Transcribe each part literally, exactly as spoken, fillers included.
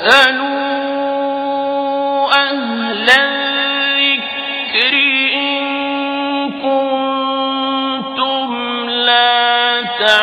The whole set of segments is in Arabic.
فاسألوا أهل الذكر إن كنتم لا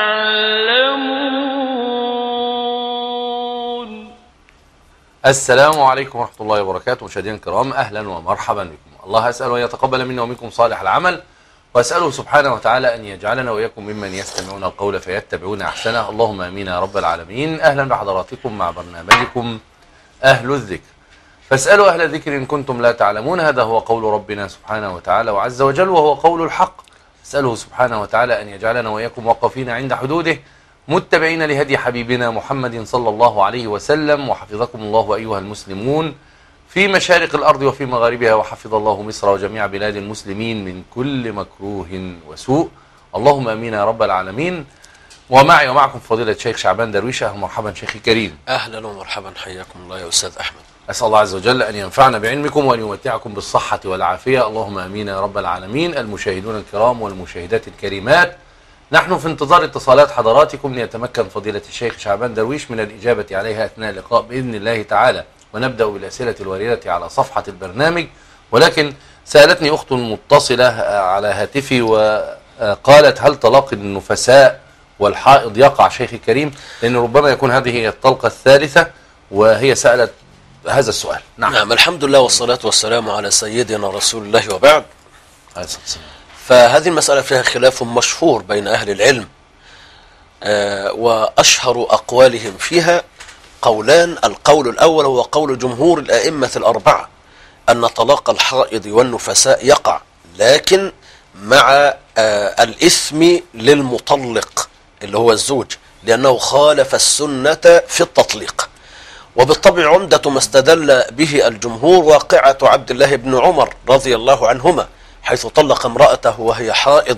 تعلمون. السلام عليكم ورحمة الله وبركاته. مشاهدينا الكرام، أهلا ومرحبا بكم. الله أسأل أن يتقبل منا ومنكم صالح العمل، وأسأله سبحانه وتعالى أن يجعلنا وإياكم ممن يستمعون القول فيتبعون أحسنه. اللهم آمين يا رب العالمين. أهلا بحضراتكم مع برنامجكم أهل الذكر. فاسألوا أهل الذكر إن كنتم لا تعلمون. هذا هو قول ربنا سبحانه وتعالى وعز وجل، وهو قول الحق. أسأله سبحانه وتعالى أن يجعلنا وإياكم واقفين عند حدوده، متبعين لهدي حبيبنا محمد صلى الله عليه وسلم. وحفظكم الله أيها المسلمون في مشارق الأرض وفي مغاربها، وحفظ الله مصر وجميع بلاد المسلمين من كل مكروه وسوء. اللهم أمين يا رب العالمين. ومعي ومعكم فضيلة الشيخ شعبان درويش. أهلا ومرحبا شيخي كريم. أهلا ومرحبا، حياكم الله يا أستاذ أحمد. أسأل الله عز وجل أن ينفعنا بعلمكم وأن يمتعكم بالصحة والعافية. اللهم أمين يا رب العالمين. المشاهدون الكرام والمشاهدات الكريمات، نحن في انتظار اتصالات حضراتكم ليتمكن فضيلة الشيخ شعبان درويش من الإجابة عليها أثناء اللقاء بإذن الله تعالى. ونبدأ بالأسئلة الواردة على صفحة البرنامج. ولكن سألتني أخت متصلة على هاتفي وقالت: هل طلاق النفساء والحائض يقع شيخي الكريم؟ لأن ربما يكون هذه هي الطلقة الثالثة، وهي سألت هذا السؤال. نعم. نعم، الحمد لله والصلاة والسلام على سيدنا رسول الله وبعد. فهذه المسألة فيها خلاف مشهور بين أهل العلم، آه وأشهر أقوالهم فيها قولان. القول الأول هو قول جمهور الأئمة الأربعة أن طلاق الحائض والنفساء يقع، لكن مع آه الإثم للمطلق اللي هو الزوج، لأنه خالف السنة في التطليق. وبالطبع عمدة ما استدل به الجمهور واقعة عبد الله بن عمر رضي الله عنهما، حيث طلق امرأته وهي حائض،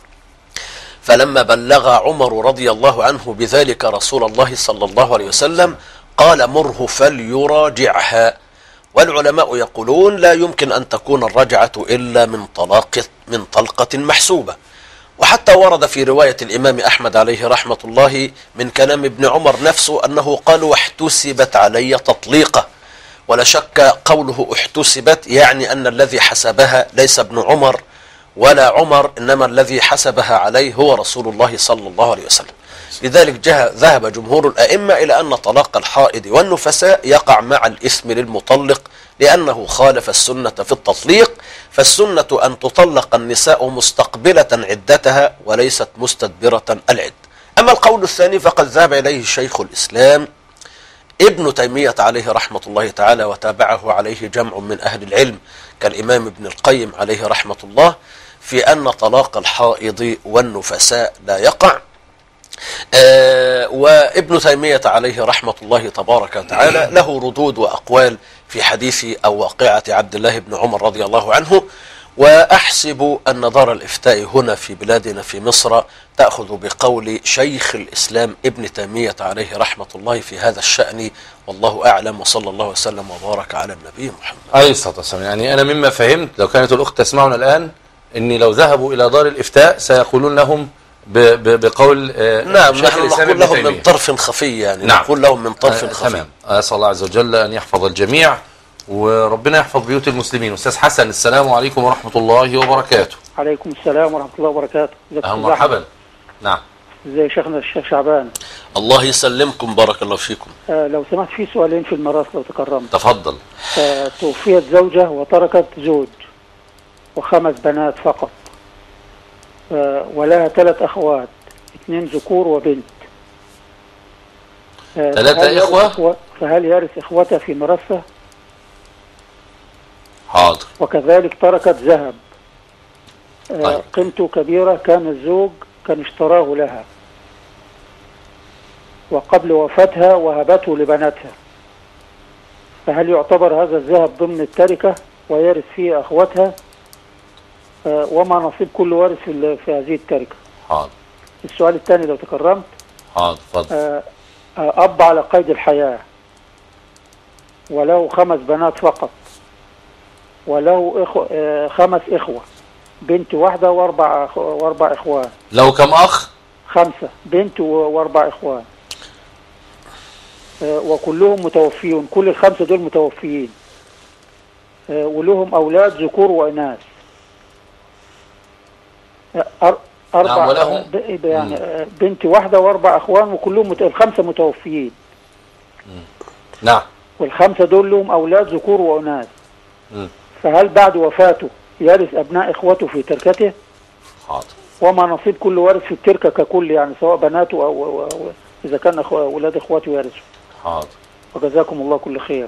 فلما بلغ عمر رضي الله عنه بذلك رسول الله صلى الله عليه وسلم قال: مره فليراجعها. والعلماء يقولون لا يمكن أن تكون الرجعة إلا من طلاق من طلقة محسوبة. وحتى ورد في رواية الإمام أحمد عليه رحمة الله من كلام ابن عمر نفسه أنه قال: واحتسبت علي تطليقة. ولا شك قوله احتسبت يعني أن الذي حسبها ليس ابن عمر ولا عمر، إنما الذي حسبها عليه هو رسول الله صلى الله عليه وسلم. لذلك ذهب جمهور الأئمة إلى أن طلاق الحائض والنفساء يقع مع الإثم للمطلق، لأنه خالف السنة في التطليق. فالسنة أن تطلق النساء مستقبلة عدتها وليست مستدبرة العد. أما القول الثاني فقد ذهب إليه شيخ الإسلام ابن تيمية عليه رحمة الله تعالى، وتابعه عليه جمع من أهل العلم كالإمام ابن القيم عليه رحمة الله، في أن طلاق الحائض والنفساء لا يقع. آه وابن تيمية عليه رحمة الله تبارك وتعالى له ردود وأقوال في حديث أو واقعة عبد الله بن عمر رضي الله عنه. وأحسب أن دار الإفتاء هنا في بلادنا في مصر تأخذ بقول شيخ الإسلام ابن تيمية عليه رحمة الله في هذا الشأن، والله أعلم، وصلى الله وسلم وبارك على النبي محمد عليه الصلاة والسلام. يعني أنا مما فهمت، لو كانت الأخت تسمعنا الآن، أني لو ذهبوا إلى دار الإفتاء سيقولون لهم بقول آه نعم، نحن نقول لهم من طرف خفي، يعني نعم. نقول لهم من طرف آه خفي. تمام. أسأل الله عز وجل أن يحفظ الجميع، وربنا يحفظ بيوت المسلمين. أستاذ حسن، السلام عليكم ورحمة الله وبركاته. عليكم السلام ورحمة الله وبركاته. أهلا مرحبا. نعم. ازي شيخنا الشيخ شعبان؟ الله يسلمكم، بارك الله فيكم. آه لو سمحت، في سؤالين في الميراث لو تكرمت. تفضل. آه توفيت زوجة وتركت زوج وخمس بنات فقط، آه ولها ثلاث أخوات، اثنين ذكور وبنت. آه ثلاثة إخوة؟ فهل يرث إخوتها في ميراثها؟ حاضر. وكذلك تركت ذهب آه طيب. قيمته كبيرة، كان الزوج كان اشتراه لها، وقبل وفاتها وهبته لبناتها، فهل يعتبر هذا الذهب ضمن التركة ويرث فيه أخواتها؟ آه وما نصيب كل وارث في, في هذه التركة؟ حاضر. السؤال الثاني لو تكرمت. حاضر، اتفضل. آه آه أب على قيد الحياة وله خمس بنات فقط، وله إخو آه خمس إخوة، بنت واحدة وأربع وأربع إخوان. لو كم أخ؟ خمسة، بنت وأربع إخوان. آه، وكلهم متوفيون، كل الخمسة دول متوفيين، آه، ولهم أولاد ذكور وإناث، آه، أر- أربع نعم، ولهم- آه، ب- يعني آه، بنت واحدة وأربع أخوان، وكلهم مت... الخمسة متوفيين، نعم. والخمسة دول لهم أولاد ذكور وإناث. مم. فهل بعد وفاته يرث أبناء إخوته في تركته؟ حاضر. وما نصيب كل وارث في التركة ككل، يعني سواء بناته أو, أو, أو إذا كان أخو... أولاد إخواته يرثوا. حاضر. وجزاكم الله كل خير.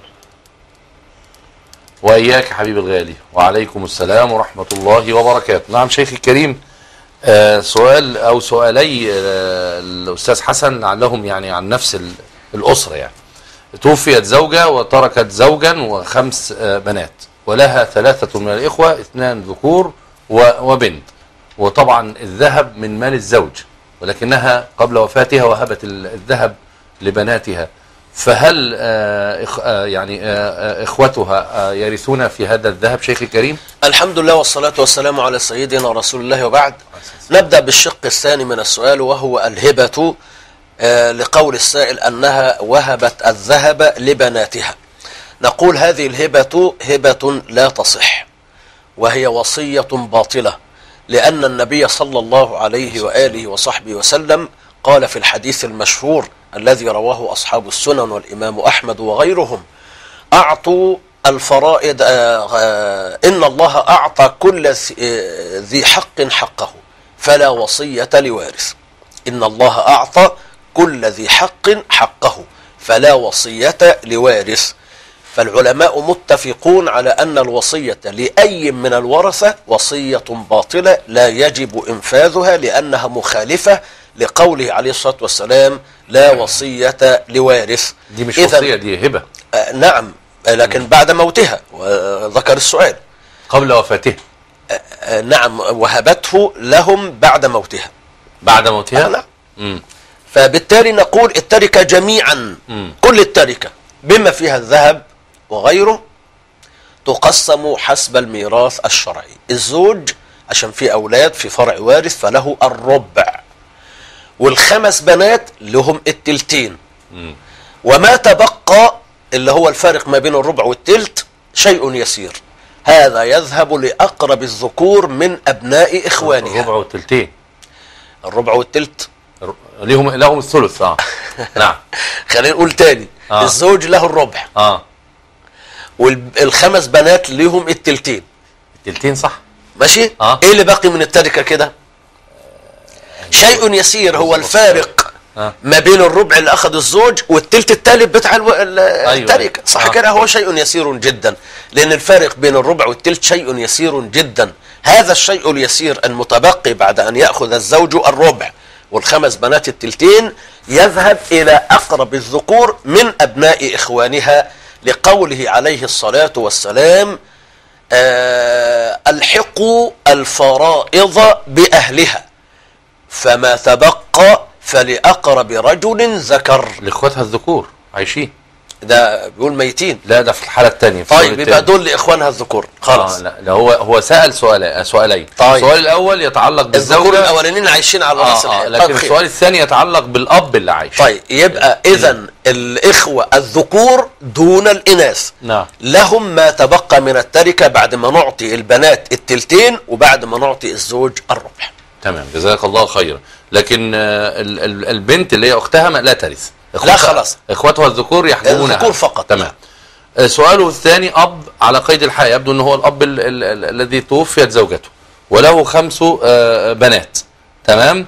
وإياك حبيب الغالي، وعليكم السلام ورحمة الله وبركاته. نعم شيخي الكريم، آه سؤال أو سؤالي آه الأستاذ حسن لعلهم يعني عن نفس ال- الأسرة. يعني توفيت زوجة وتركت زوجا وخمس آه بنات، ولها ثلاثة من الإخوة، اثنان ذكور و- وبنت، وطبعا الذهب من مال الزوج، ولكنها قبل وفاتها وهبت ال- الذهب لبناتها. فهل آه إخ آه يعني آه آه إخوتها آه يرثون في هذا الذهب شيخي الكريم؟ الحمد لله والصلاة والسلام على سيدنا رسول الله، وبعد. نبدأ بالشق الثاني من السؤال، وهو الهبة، آه لقول السائل أنها وهبت الذهب لبناتها. نقول هذه الهبة هبة لا تصح، وهي وصية باطلة، لأن النبي صلى الله عليه وآله وصحبه وسلم قال في الحديث المشهور الذي رواه أصحاب السنن والإمام أحمد وغيرهم: أعطوا الفرائض، آه آه إن الله أعطى كل ذي حق حقه فلا وصية لوارث. إن الله أعطى كل ذي حق حقه فلا وصية لوارث. فالعلماء متفقون على أن الوصية لأي من الورثة وصية باطلة لا يجب إنفاذها، لأنها مخالفة لقوله عليه الصلاة والسلام: لا وصية لوارث. دي مش وصية، دي هبة. آه نعم، لكن بعد موتها، وذكر السؤال قبل وفاته. آه نعم، وهبته لهم بعد موتها. بعد موتها؟ آه نعم. مم. فبالتالي نقول التركة جميعا، مم. كل التركة بما فيها الذهب وغيره تقسم حسب الميراث الشرعي. الزوج عشان في أولاد في فرع وارث فله الربع، والخمس بنات لهم التلتين، مم. وما تبقى اللي هو الفارق ما بين الربع والتلت شيء يسير، هذا يذهب لأقرب الذكور من أبناء إخوانها. الربع والتلتين. الربع والتلت لهم لهم الثلث. اه نعم. خلينا نقول تاني. آه. الزوج له الربع، اه والخمس بنات لهم التلتين. التلتين صح. ماشي. آه. ايه اللي باقي من التركه كده؟ شيء يسير، هو الفارق آه. ما بين الربع اللي اخذ الزوج والتلت الثالث بتاع الو... التركه. صح آه. كده، هو شيء يسير جدا، لان الفارق بين الربع والتلت شيء يسير جدا. هذا الشيء اليسير المتبقي بعد ان ياخذ الزوج الربع والخمس بنات التلتين يذهب الى اقرب الذكور من ابناء اخوانها، لقوله عليه الصلاه والسلام: آه الحقوا الفرائض باهلها فما تبقى فلاقرب رجل ذكر. لاخواتها الذكور عايشين. ده بيقول ميتين. لا ده في الحالة الثانية. طيب يبقى دول لاخوانها الذكور خلاص. آه لا, لا هو هو سأل سؤال سؤالين. طيب. السؤال الأول يتعلق بالزوجة، الذكور الاولانيين عايشين على راس آه آه الحال. لكن السؤال الثاني يتعلق بالأب اللي عايش. طيب يبقى اذا الاخوه الذكور دون الاناث نعم. لهم ما تبقى من التركه بعد ما نعطي البنات التلتين وبعد ما نعطي الزوج الربع. تمام، جزاك الله خيرا. لكن آه ال ال البنت اللي هي أختها ما لا ترث. لا خلاص، إخواتها الذكور يحجبونها. الذكور فقط. تمام. سؤاله الثاني، أب على قيد الحياة، يبدو أنه هو الأب ال ال ال الذي توفيت زوجته وله خمس آه بنات، تمام،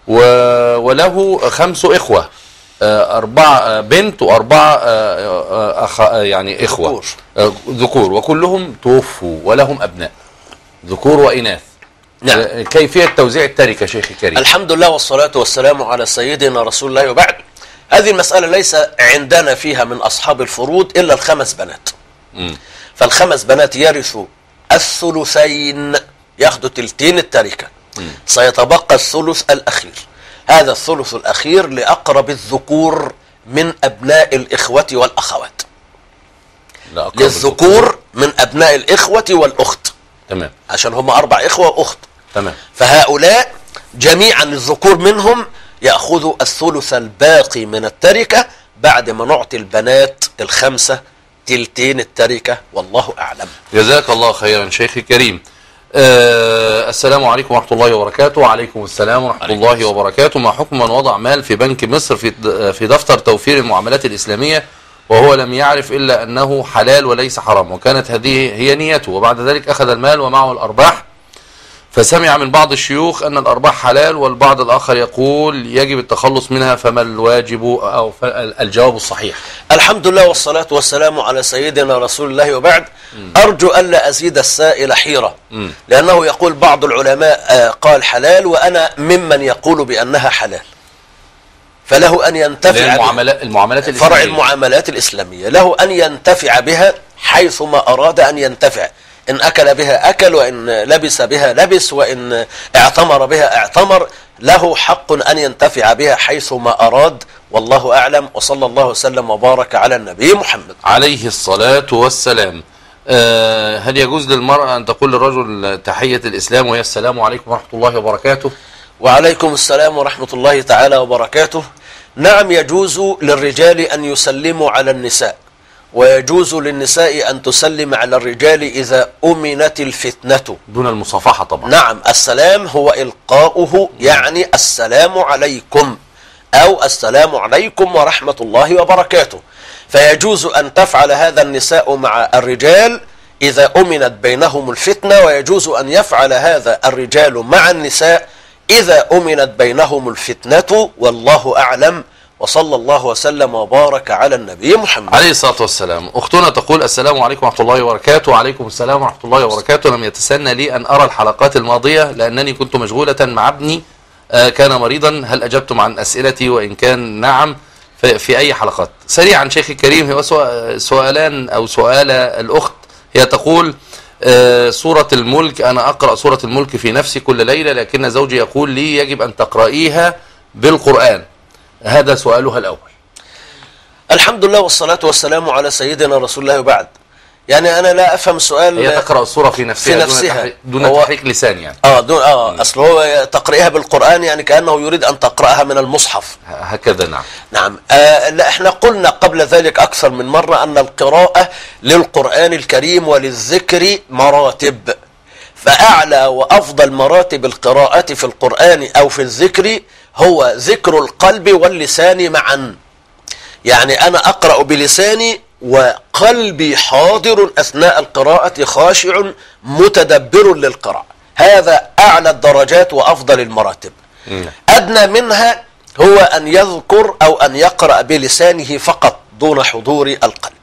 وله خمس إخوة، آه أربعة آه بنت وأربعة آه أخ يعني إخوة ذكور. آه ذكور، وكلهم توفوا ولهم أبناء ذكور وإناث. نعم. آه كيفية توزيع التركة شيخي الكريم؟ الحمد لله والصلاة والسلام على سيدنا رسول الله، وبعد. هذه المسألة ليس عندنا فيها من أصحاب الفروض إلا الخمس بنات. مم. فالخمس بنات يرثوا الثلثين، ياخذوا تلتين التركة. مم. سيتبقى الثلث الأخير، هذا الثلث الأخير لأقرب الذكور من أبناء الإخوة والأخوات. لا أقرب للذكور من أبناء الإخوة والأخت، تمام عشان هم أربع إخوة وأخت. تمام. فهؤلاء جميعا الذكور منهم يأخذوا الثلث الباقي من التركة بعد ما نعطي البنات الخمسة تلتين التركة، والله أعلم. جزاك الله خيرا شيخي الكريم. آه السلام عليكم ورحمة الله وبركاته. وعليكم السلام ورحمة الله السلام. وبركاته. ما حكم من وضع مال في بنك مصر في في دفتر توفير المعاملات الإسلامية وهو لم يعرف إلا أنه حلال وليس حرام، وكانت هذه هي نيته، وبعد ذلك أخذ المال ومعه الأرباح، فسمع من بعض الشيوخ أن الأرباح حلال والبعض الآخر يقول يجب التخلص منها، فما الواجب أو الجواب الصحيح؟ الحمد لله والصلاة والسلام على سيدنا رسول الله، وبعد. م. أرجو ألا أزيد السائل حيرة، م. لأنه يقول بعض العلماء قال حلال وأنا ممن يقول بأنها حلال، فله أن ينتفع المعاملات, المعاملات الإسلامية. فرع المعاملات الإسلامية له أن ينتفع بها حيثما أراد أن ينتفع، إن أكل بها أكل، وإن لبس بها لبس، وإن اعتمر بها اعتمر، له حق أن ينتفع بها حيثما أراد، والله أعلم. وصلى الله وسلم وبارك على النبي محمد عليه الصلاة والسلام. أه هل يجوز للمرأة أن تقول للرجل تحية الإسلام وهي السلام عليكم ورحمة الله وبركاته؟ وعليكم السلام ورحمة الله تعالى وبركاته. نعم، يجوز للرجال أن يسلموا على النساء، ويجوز للنساء أن تسلم على الرجال إذا أمنت الفتنة، دون المصافحة طبعا. نعم، السلام هو إلقاؤه، يعني السلام عليكم أو السلام عليكم ورحمة الله وبركاته. فيجوز أن تفعل هذا النساء مع الرجال إذا أمنت بينهم الفتنة، ويجوز أن يفعل هذا الرجال مع النساء إذا أمنت بينهم الفتنة، والله أعلم. وصلى الله وسلم وبارك على النبي محمد عليه الصلاة والسلام. أختنا تقول السلام عليكم ورحمة الله وبركاته. وعليكم السلام ورحمة الله وبركاته. لم يتسنى لي أن أرى الحلقات الماضية لأنني كنت مشغولة مع ابني آه كان مريضا. هل أجبتم عن أسئلتي؟ وإن كان نعم في أي حلقات؟ سريعا شيخي الكريم، هو سؤالان أو سؤال الأخت. هي تقول آه سورة الملك، أنا أقرأ سورة الملك في نفسي كل ليلة، لكن زوجي يقول لي يجب أن تقرأيها بالقرآن. هذا سؤالها الأول. الحمد لله والصلاة والسلام على سيدنا رسول الله، وبعد. يعني أنا لا أفهم سؤال. هي تقرأ السورة في نفسها, في نفسها دون, دون تحريك لسان يعني. آه دون آه أصل هو تقرأها بالقرآن يعني كأنه يريد أن تقرأها من المصحف. هكذا نعم. نعم. آه لا احنا قلنا قبل ذلك أكثر من مرة أن القراءة للقرآن الكريم وللذكر مراتب، فأعلى وأفضل مراتب القراءة في القرآن أو في الذكر هو ذكر القلب واللسان معا. يعني أنا أقرأ بلساني وقلبي حاضر أثناء القراءة، خاشع متدبر للقراءة. هذا أعلى الدرجات وأفضل المراتب. أدنى منها هو أن يذكر أو أن يقرأ بلسانه فقط دون حضور القلب.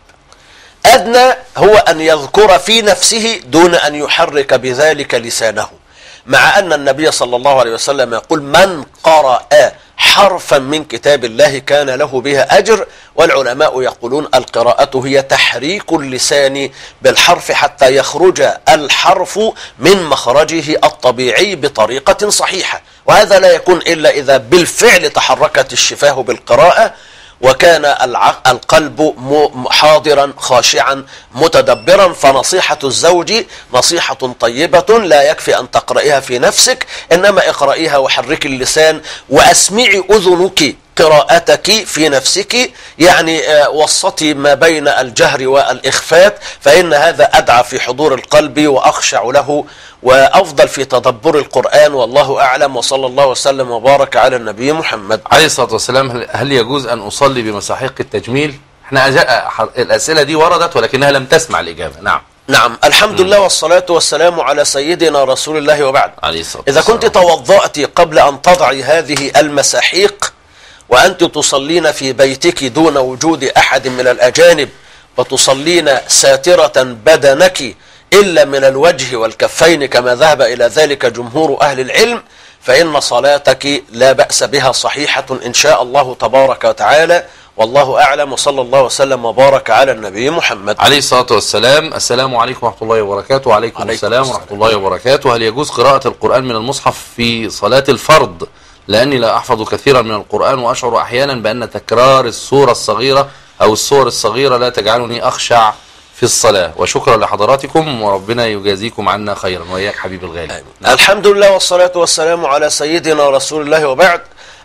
أدنى هو أن يذكر في نفسه دون أن يحرك بذلك لسانه، مع أن النبي صلى الله عليه وسلم يقول من قرأ حرفا من كتاب الله كان له بها أجر. والعلماء يقولون القراءة هي تحريك اللسان بالحرف حتى يخرج الحرف من مخرجه الطبيعي بطريقة صحيحة، وهذا لا يكون إلا إذا بالفعل تحركت الشفاه بالقراءة وكان القلب حاضرا خاشعا متدبرا. فنصيحة الزوج نصيحة طيبة، لا يكفي أن تقرأيها في نفسك، إنما اقرأيها وحرك اللسان وأسمعي أذنك قراءتك في نفسك، يعني وسطي ما بين الجهر والإخفات، فإن هذا أدعى في حضور القلب وأخشع له وأفضل في تدبر القرآن، والله أعلم. وصلى الله وسلم وبارك على النبي محمد عليه الصلاة والسلام. هل يجوز أن أصلي بمساحيق التجميل؟ احنا الأسئلة دي وردت ولكنها لم تسمع الإجابة. نعم نعم. الحمد لله والصلاة والسلام على سيدنا رسول الله، وبعد. عليه الصلاة إذا كنت توضأت قبل أن تضعي هذه المساحيق وأنت تصلين في بيتك دون وجود أحد من الأجانب، وتصلين ساترة بدنك إلا من الوجه والكفين كما ذهب إلى ذلك جمهور أهل العلم، فإن صلاتك لا بأس بها، صحيحة إن شاء الله تبارك وتعالى، والله أعلم. وصلى الله وسلم وبارك على النبي محمد عليه الصلاة والسلام. السلام عليكم ورحمة الله وبركاته. وعليكم عليكم السلام, السلام ورحمة الله وبركاته. هل يجوز قراءة القرآن من المصحف في صلاة الفرض؟ لأني لا أحفظ كثيرا من القرآن، وأشعر أحيانا بأن تكرار السورة الصغيرة أو السور الصغيرة لا تجعلني أخشع في الصلاة. وشكرا لحضراتكم، وربنا يجازيكم عنا خيرا وإياك حبيب الغالي. نعم. الحمد لله والصلاة والسلام على سيدنا رسول الله، وبعد.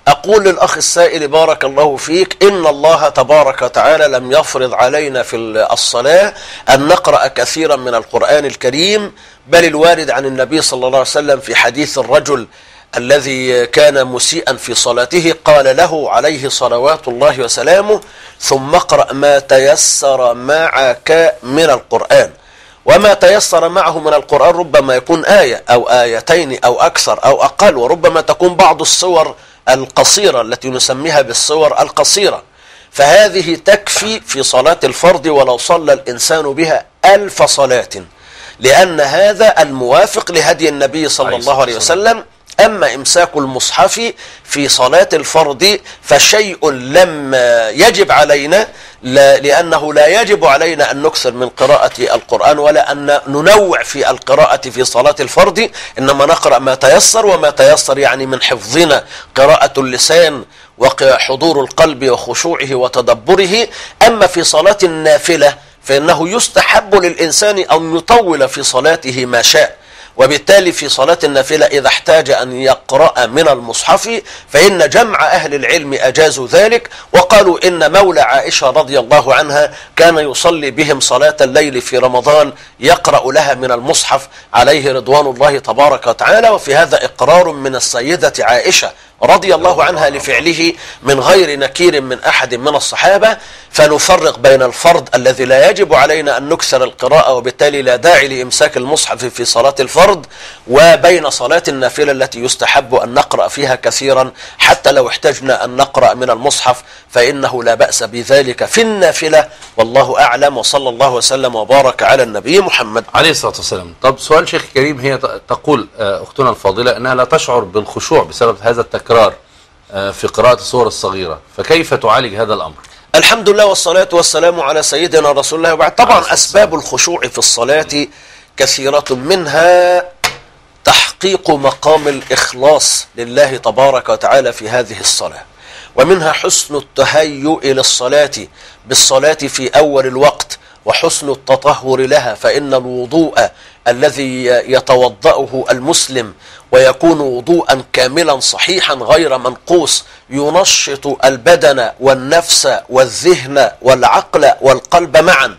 أقول للأخ السائل بارك الله فيك إن الله تبارك وتعالى لم يفرض علينا في الصلاة أن نقرأ كثيرا من القرآن الكريم، بل الوارد عن النبي صلى الله عليه وسلم في حديث الرجل الذي كان مسيئا في صلاته قال له عليه صلوات الله وسلامه: ثم اقرأ ما تيسر معك من القرآن. وما تيسر معه من القرآن ربما يكون آية أو آيتين أو أكثر أو أقل، وربما تكون بعض السور القصيرة التي نسميها بالسور القصيرة، فهذه تكفي في صلاة الفرض ولو صلى الإنسان بها ألف صلاة، لأن هذا الموافق لهدي النبي صلى الله عليه وسلم. أما إمساك المصحف في صلاة الفرض فشيء لم يجب علينا، لأنه لا يجب علينا أن نكثر من قراءة القرآن ولا أن ننوع في القراءة في صلاة الفرض، إنما نقرأ ما تيسر، وما تيسر يعني من حفظنا قراءة اللسان وحضور القلب وخشوعه وتدبره. أما في صلاة النافلة فإنه يستحب للإنسان أن يطول في صلاته ما شاء، وبالتالي في صلاة النافلة إذا احتاج أن يقرأ من المصحف فإن جمع أهل العلم أجازوا ذلك، وقالوا إن مولى عائشة رضي الله عنها كان يصلي بهم صلاة الليل في رمضان يقرأ لها من المصحف عليه رضوان الله تبارك وتعالى. وفي هذا إقرار من السيدة عائشة رضي الله عنها لفعله من غير نكير من أحد من الصحابة. فنفرق بين الفرض الذي لا يجب علينا أن نكثر القراءة وبالتالي لا داعي لإمساك المصحف في صلاة الفرض، وبين صلاة النافلة التي يستحب أن نقرأ فيها كثيرا حتى لو احتجنا أن نقرأ من المصحف فإنه لا بأس بذلك في النافلة، والله أعلم. وصلى الله وسلم وبارك على النبي محمد عليه الصلاة والسلام. طب سؤال شيخ كريم، هي تقول أختنا الفاضلة أنها لا تشعر بالخشوع بسبب هذا التكرار في قراءة السور الصغيرة، فكيف تعالج هذا الأمر؟ الحمد لله والصلاة والسلام على سيدنا رسول الله. وبعد طبعا أسباب الخشوع في الصلاة كثيرة، منها تحقيق مقام الإخلاص لله تبارك وتعالى في هذه الصلاة، ومنها حسن التهيؤ إلى الصلاة بالصلاة في أول الوقت وحسن التطهر لها، فإن الوضوء الذي يتوضأه المسلم ويكون وضوءا كاملا صحيحا غير منقوص ينشط البدن والنفس والذهن والعقل والقلب معا.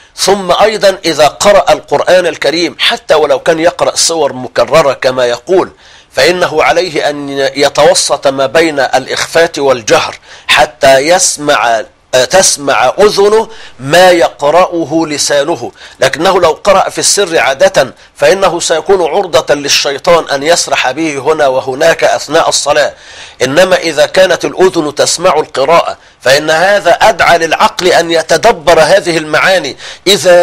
ثم أيضا إذا قرأ القرآن الكريم حتى ولو كان يقرأ سور مكررة كما يقول، فإنه عليه أن يتوسط ما بين الإخفاء والجهر حتى يسمع تسمع أذنه ما يقرأه لسانه، لكنه لو قرأ في السر عادة فإنه سيكون عرضة للشيطان أن يسرح به هنا وهناك أثناء الصلاة. إنما إذا كانت الأذن تسمع القراءة فإن هذا أدعى للعقل أن يتدبر هذه المعاني: إذا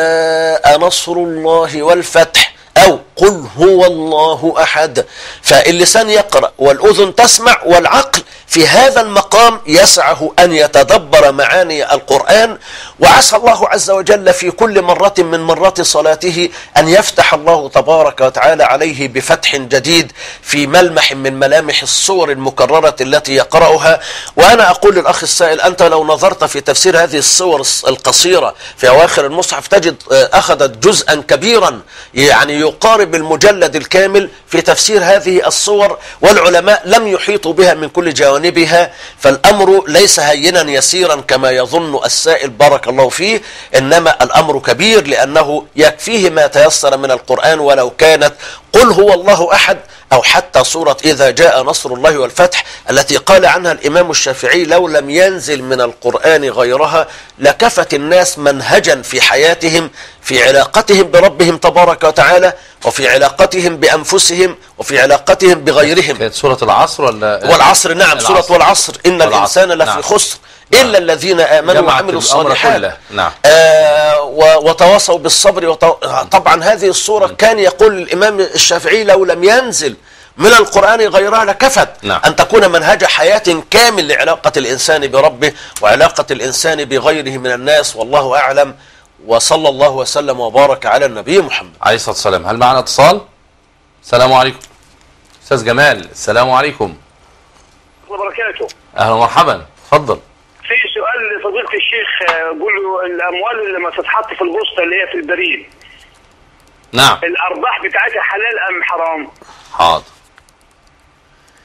جاء نصر الله والفتح، أو قل هو الله أحد. فاللسان يقرأ والأذن تسمع، والعقل في هذا المقام يسعه أن يتدبر معاني القرآن. وعسى الله عز وجل في كل مرة من مرات صلاته أن يفتح الله تبارك وتعالى عليه بفتح جديد في ملمح من ملامح الصور المكررة التي يقرأها. وأنا أقول للأخ السائل، أنت لو نظرت في تفسير هذه الصور القصيرة في أواخر المصحف تجد أخذت جزءا كبيرا يعني يقارب المجلد الكامل في تفسير هذه الصور، والعلماء لم يحيطوا بها من كل جوانبها. فالأمر ليس هينا يسيرا كما يظن السائل بارك الله فيه، إنما الأمر كبير، لأنه يكفيه ما تيسر من القرآن ولو كانت قل هو الله أحد أو حتى سورة إذا جاء نصر الله والفتح التي قال عنها الإمام الشافعي لو لم ينزل من القرآن غيرها لكفت الناس منهجا في حياتهم، في علاقتهم بربهم تبارك وتعالى، وفي علاقتهم بأنفسهم، وفي علاقتهم بغيرهم. كانت سورة العصر ولا؟ والعصر، نعم، العصر. سورة والعصر إن والعصر. الإنسان لفي نعم. خسر نعم. إلا الذين آمنوا وعملوا الصالحات نعم. آه وتواصوا بالصبر وتو... طبعا هذه الصورة كان يقول الإمام الشافعي لو لم ينزل من القرآن غيرها لكفت نعم. أن تكون منهج حياة كامل لعلاقة الإنسان بربه وعلاقة الإنسان بغيره من الناس، والله أعلم. وصلى الله وسلم وبارك على النبي محمد عليه الصلاة والسلام. هل معنا اتصال؟ السلام عليكم أستاذ جمال. السلام عليكم وبركاته. أهلا ومرحبا، اتفضل. في سؤال لفضيلة الشيخ، بيقولوا الأموال اللي لما تتحط في البوسطة اللي هي في البريد، نعم، الأرباح بتاعتها حلال أم حرام؟ حاضر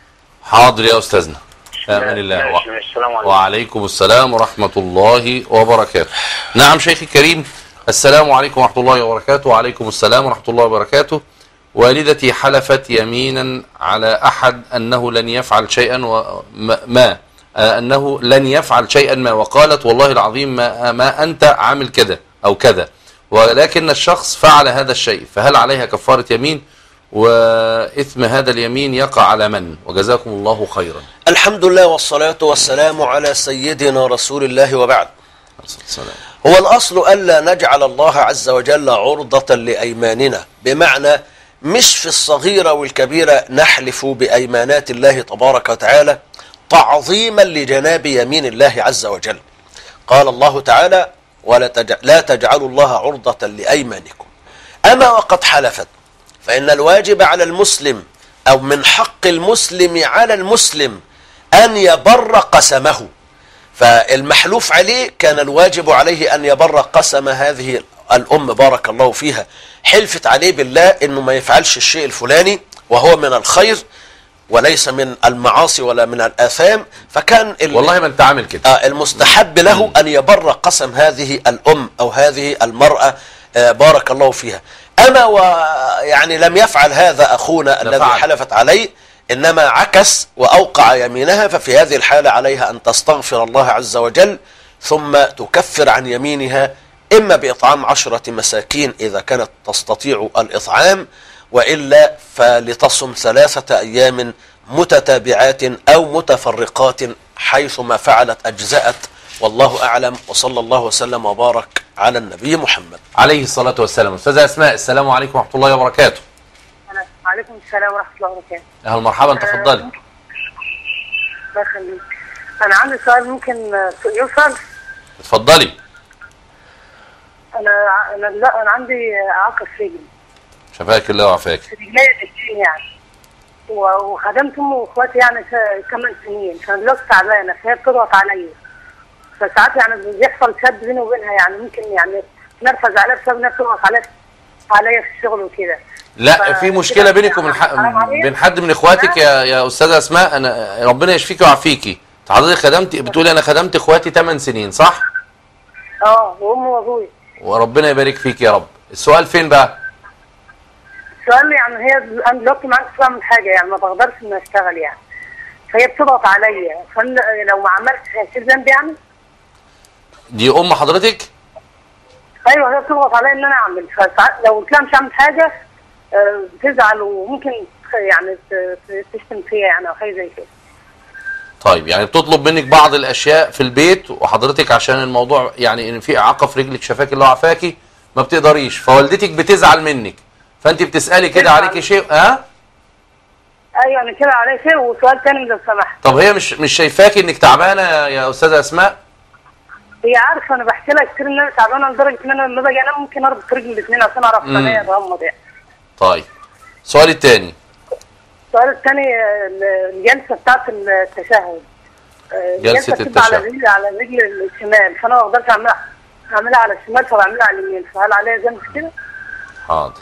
حاضر يا أستاذنا. في أمان الله. ماشي ماشي. السلام عليكم. وعليكم السلام ورحمة الله وبركاته. نعم شيخي الكريم. السلام عليكم ورحمة الله وبركاته. وعليكم السلام ورحمة الله وبركاته. والدتي حلفت يمينا على أحد أنه لن يفعل شيئا وما أنه لن يفعل شيئا ما، وقالت والله العظيم ما, ما أنت عامل كده أو كذا، ولكن الشخص فعل هذا الشيء، فهل عليها كفارة يمين؟ وإثم هذا اليمين يقع على من؟ وجزاكم الله خيرا. الحمد لله والصلاة والسلام على سيدنا رسول الله وبعد. السلام. هو الأصل ألا نجعل الله عز وجل عرضة لأيماننا، بمعنى مش في الصغيرة والكبيرة نحلف بأيمانات الله تبارك وتعالى تعظيما لجناب يمين الله عز وجل. قال الله تعالى ولا تجع... لا تجعلوا الله عرضة لأيمانكم. أما وقد حلفت، فإن الواجب على المسلم أو من حق المسلم على المسلم أن يبر قسمه، فالمحلوف عليه كان الواجب عليه أن يبر قسم هذه الأم بارك الله فيها. حلفت عليه بالله أنه ما يفعلش الشيء الفلاني وهو من الخير وليس من المعاصي ولا من الآثام، فكان والله ما انت عامل كده. آه المستحب له أن يبر قسم هذه الأم أو هذه المرأة آه بارك الله فيها. أما ويعني لم يفعل هذا أخونا الذي فعل. حلفت عليه، إنما عكس وأوقع يمينها، ففي هذه الحالة عليها أن تستغفر الله عز وجل ثم تكفر عن يمينها، إما بإطعام عشرة مساكين إذا كانت تستطيع الإطعام، وإلا فلتصم ثلاثة أيام متتابعات أو متفرقات، حيثما فعلت أجزأت، والله أعلم. وصلى الله وسلم وبارك على النبي محمد عليه الصلاة والسلام. أستاذة أسماء، السلام عليكم ورحمة الله وبركاته. وعليكم السلام ورحمة الله وبركاته. أهلا مرحبا، تفضلي. الله يخليك. أنا عندي سؤال ممكن يوصل؟ اتفضلي. أنا أنا لا أنا عندي إعاقة في رجلي. شفاك الله وعافاك. في رجلي الاثنين يعني. وخدمت أمي وإخواتي يعني ثمان سنين، فأنا دلوقتي تعبانة فهي بتضغط عليا. فساعات يعني بيحصل شد بيني وبينها، يعني ممكن يعني نرفز عليها بسبب إنها بتضغط عليا عليا في الشغل وكده. لا في مشكلة بينك وبين بين حد من اخواتك يا يا استاذة اسماء. انا ربنا يشفيكي ويعافيكي. حضرتك خدمتي، بتقولي انا خدمت اخواتي ثمان سنين صح؟ اه وامي وابويا. وربنا يبارك فيك يا رب. السؤال فين بقى؟ السؤال يعني هي انا دلوقتي ما عادش بعمل حاجة، يعني ما بقدرش اني اشتغل يعني. فهي بتضغط عليا، فلو ما عملتش هيصير ذنب يعني؟ دي ام حضرتك؟ ايوه هي بتضغط عليا ان انا اعمل، فساعات لو قلت لها مش هعمل حاجة بتزعل وممكن يعني تشتم فيها يعني او حاجه زي كده. طيب يعني بتطلب منك بعض الاشياء في البيت، وحضرتك عشان الموضوع يعني ان في اعاقه في رجلك شفاك الله وعافاكي ما بتقدريش، فوالدتك بتزعل منك، فانت بتسالي كده عليكي شيء. ها أه؟ ايوه انا كده عليا شيء. وسؤال ثاني لو سمحت. طب هي مش مش شايفاكي انك تعبانه يا استاذه اسماء؟ هي عارفه، انا بحكي لها كتير ان انا تعبانه لدرجه ان انا لما باجي انام ممكن اربط رجلي الاثنين عشان اعرف ان هي اتغمض يعني. طيب السؤال الثاني. السؤال الثاني الجلسه بتاعت التشهد. جلسه التشهد على الرجل على الرجل الشمال، فانا ما اقدرش اعملها اعملها على الشمال فبعملها على اليمين، فهل عليها ذنب كده؟ حاضر.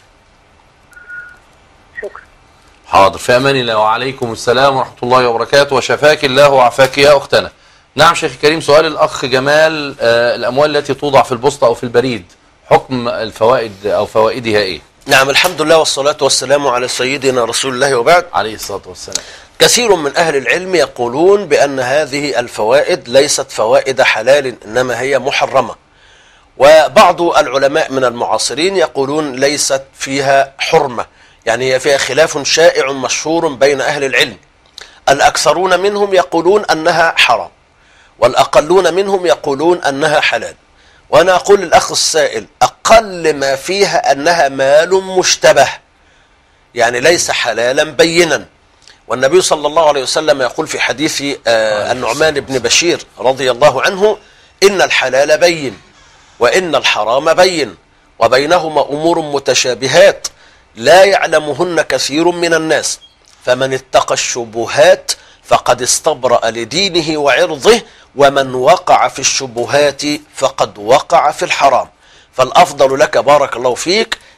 شكرا. حاضر، في امان الله. وعليكم السلام ورحمه الله وبركاته، وشفاك الله وعافاك يا اختنا. نعم شيخ الكريم، سؤال الاخ جمال، آه الاموال التي توضع في البوسطه او في البريد حكم الفوائد او فوائدها ايه؟ نعم الحمد لله والصلاة والسلام على سيدنا رسول الله وبعد. عليه الصلاة والسلام. كثير من أهل العلم يقولون بأن هذه الفوائد ليست فوائد حلال، إنما هي محرمة. وبعض العلماء من المعاصرين يقولون ليست فيها حرمة، يعني هي فيها خلاف شائع مشهور بين أهل العلم. الأكثرون منهم يقولون أنها حرام، والأقلون منهم يقولون أنها حلال. وأنا أقول للأخ السائل أقل ما فيها أنها مال مشتبه، يعني ليس حلالا بينا. والنبي صلى الله عليه وسلم يقول في حديث آه النعمان بن بشير رضي الله عنه: إن الحلال بين وإن الحرام بين وبينهما أمور متشابهات لا يعلمهن كثير من الناس، فمن اتقى الشبهات فقد استبرأ لدينه وعرضه، ومن وقع في الشبهات فقد وقع في الحرام. فالأفضل لك بارك الله فيك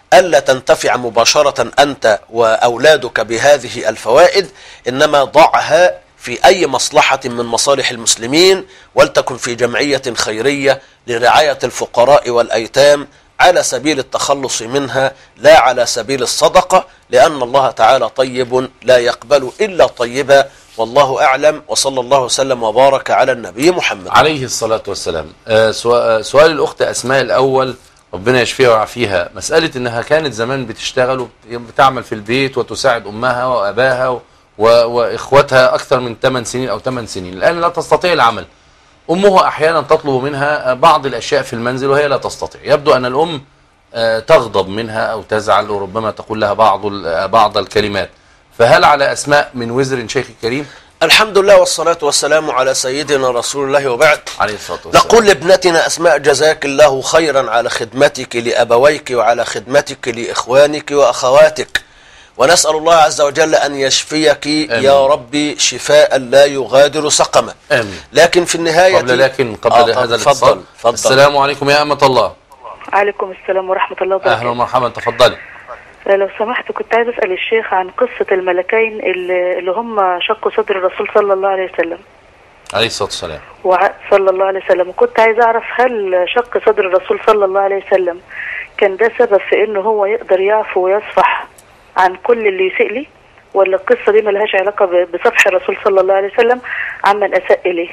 ألا تنتفع مباشرة أنت وأولادك بهذه الفوائد، إنما ضعها في أي مصلحة من مصالح المسلمين، ولتكن في جمعية خيرية لرعاية الفقراء والأيتام على سبيل التخلص منها لا على سبيل الصدقة، لأن الله تعالى طيب لا يقبل إلا طيبا، والله أعلم. وصلى الله وسلم وبارك على النبي محمد عليه الصلاة والسلام. آه سؤال الأخت أسماء الأول، ربنا يشفيها ويعافيها، مسألة إنها كانت زمان بتشتغل وبتعمل في البيت وتساعد أمها وأباها وإخوتها أكثر من ثمان سنين أو ثمان سنين، الآن لا تستطيع العمل. أمها أحيانا تطلب منها بعض الأشياء في المنزل وهي لا تستطيع، يبدو أن الأم تغضب منها أو تزعل وربما تقول لها بعض بعض الكلمات، فهل على أسماء من وزر شيخ الكريم؟ الحمد لله والصلاة والسلام على سيدنا رسول الله وبعد. عليه الصلاة والسلام. نقول لابنتنا أسماء جزاك الله خيرا على خدمتك لأبويك وعلى خدمتك لإخوانك وأخواتك، ونسأل الله عز وجل أن يشفيك آمين. يا ربي شفاء لا يغادر سقما. آمين. لكن في النهاية قبل لكن قبل آه هذا الاتصال، السلام عليكم يا أمة الله. عليكم السلام ورحمة الله وبركاته. أهلا ومرحبا، تفضلي. لو سمحت كنت عايز أسأل الشيخ عن قصة الملكين اللي هم شقوا صدر الرسول صلى الله عليه وسلم عليه الصلاة والسلام صلى الله عليه وسلم، وكنت عايز أعرف هل شق صدر الرسول صلى الله عليه وسلم كان ده سبب في إنه هو يقدر يعفو ويصفح عن كل اللي يسيء لي، ولا القصة دي ملهاش علاقة بصفح الرسول صلى الله عليه وسلم عمن أساء إليه؟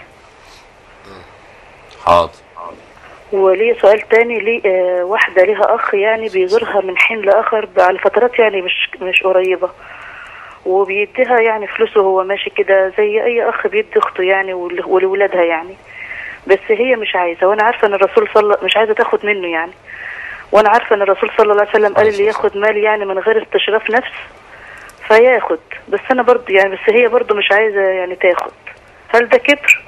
حاضر. وليه سؤال تاني، ليه آه واحدة ليها أخ يعني بيزورها من حين لآخر على فترات يعني مش مش قريبة، وبيديها يعني فلوسه وهو ماشي كده زي أي أخ بيدي أخته يعني ولولادها يعني، بس هي مش عايزة، وأنا عارفة إن الرسول صلى مش عايزة تاخد منه يعني، وأنا عارفة إن الرسول صلى الله عليه وسلم قال اللي ياخد مال يعني من غير استشراف نفس فياخد، بس أنا برضه يعني بس هي برضه مش عايزة يعني تاخد، هل ده كبر؟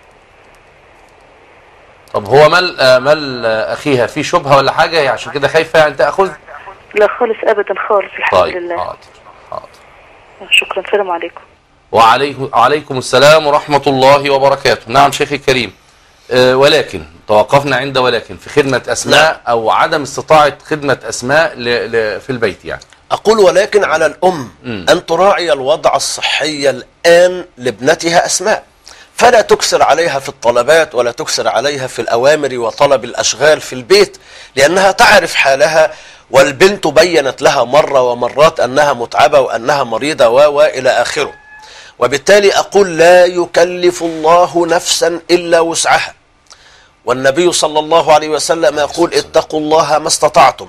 طب هو مال مال اخيها في شبهه ولا حاجه هي عشان كده خايفه يعني تاخذ؟ لا خالص ابدا خالص الحمد طيب. لله. حاضر حاضر. شكرا، السلام عليكم. وعليكم عليكم السلام ورحمه الله وبركاته. نعم شيخي الكريم، أه ولكن توقفنا عند ولكن في خدمه اسماء لا. او عدم استطاعه خدمه اسماء ل... ل... في البيت يعني. اقول ولكن على الام م. ان تراعي الوضع الصحي الان لابنتها اسماء، فلا تكسر عليها في الطلبات ولا تكسر عليها في الأوامر وطلب الأشغال في البيت، لأنها تعرف حالها، والبنت بينت لها مرة ومرات أنها متعبة وأنها مريضة وإلى آخره. وبالتالي أقول لا يكلف الله نفسا إلا وسعها، والنبي صلى الله عليه وسلم يقول اتقوا الله ما استطعتم.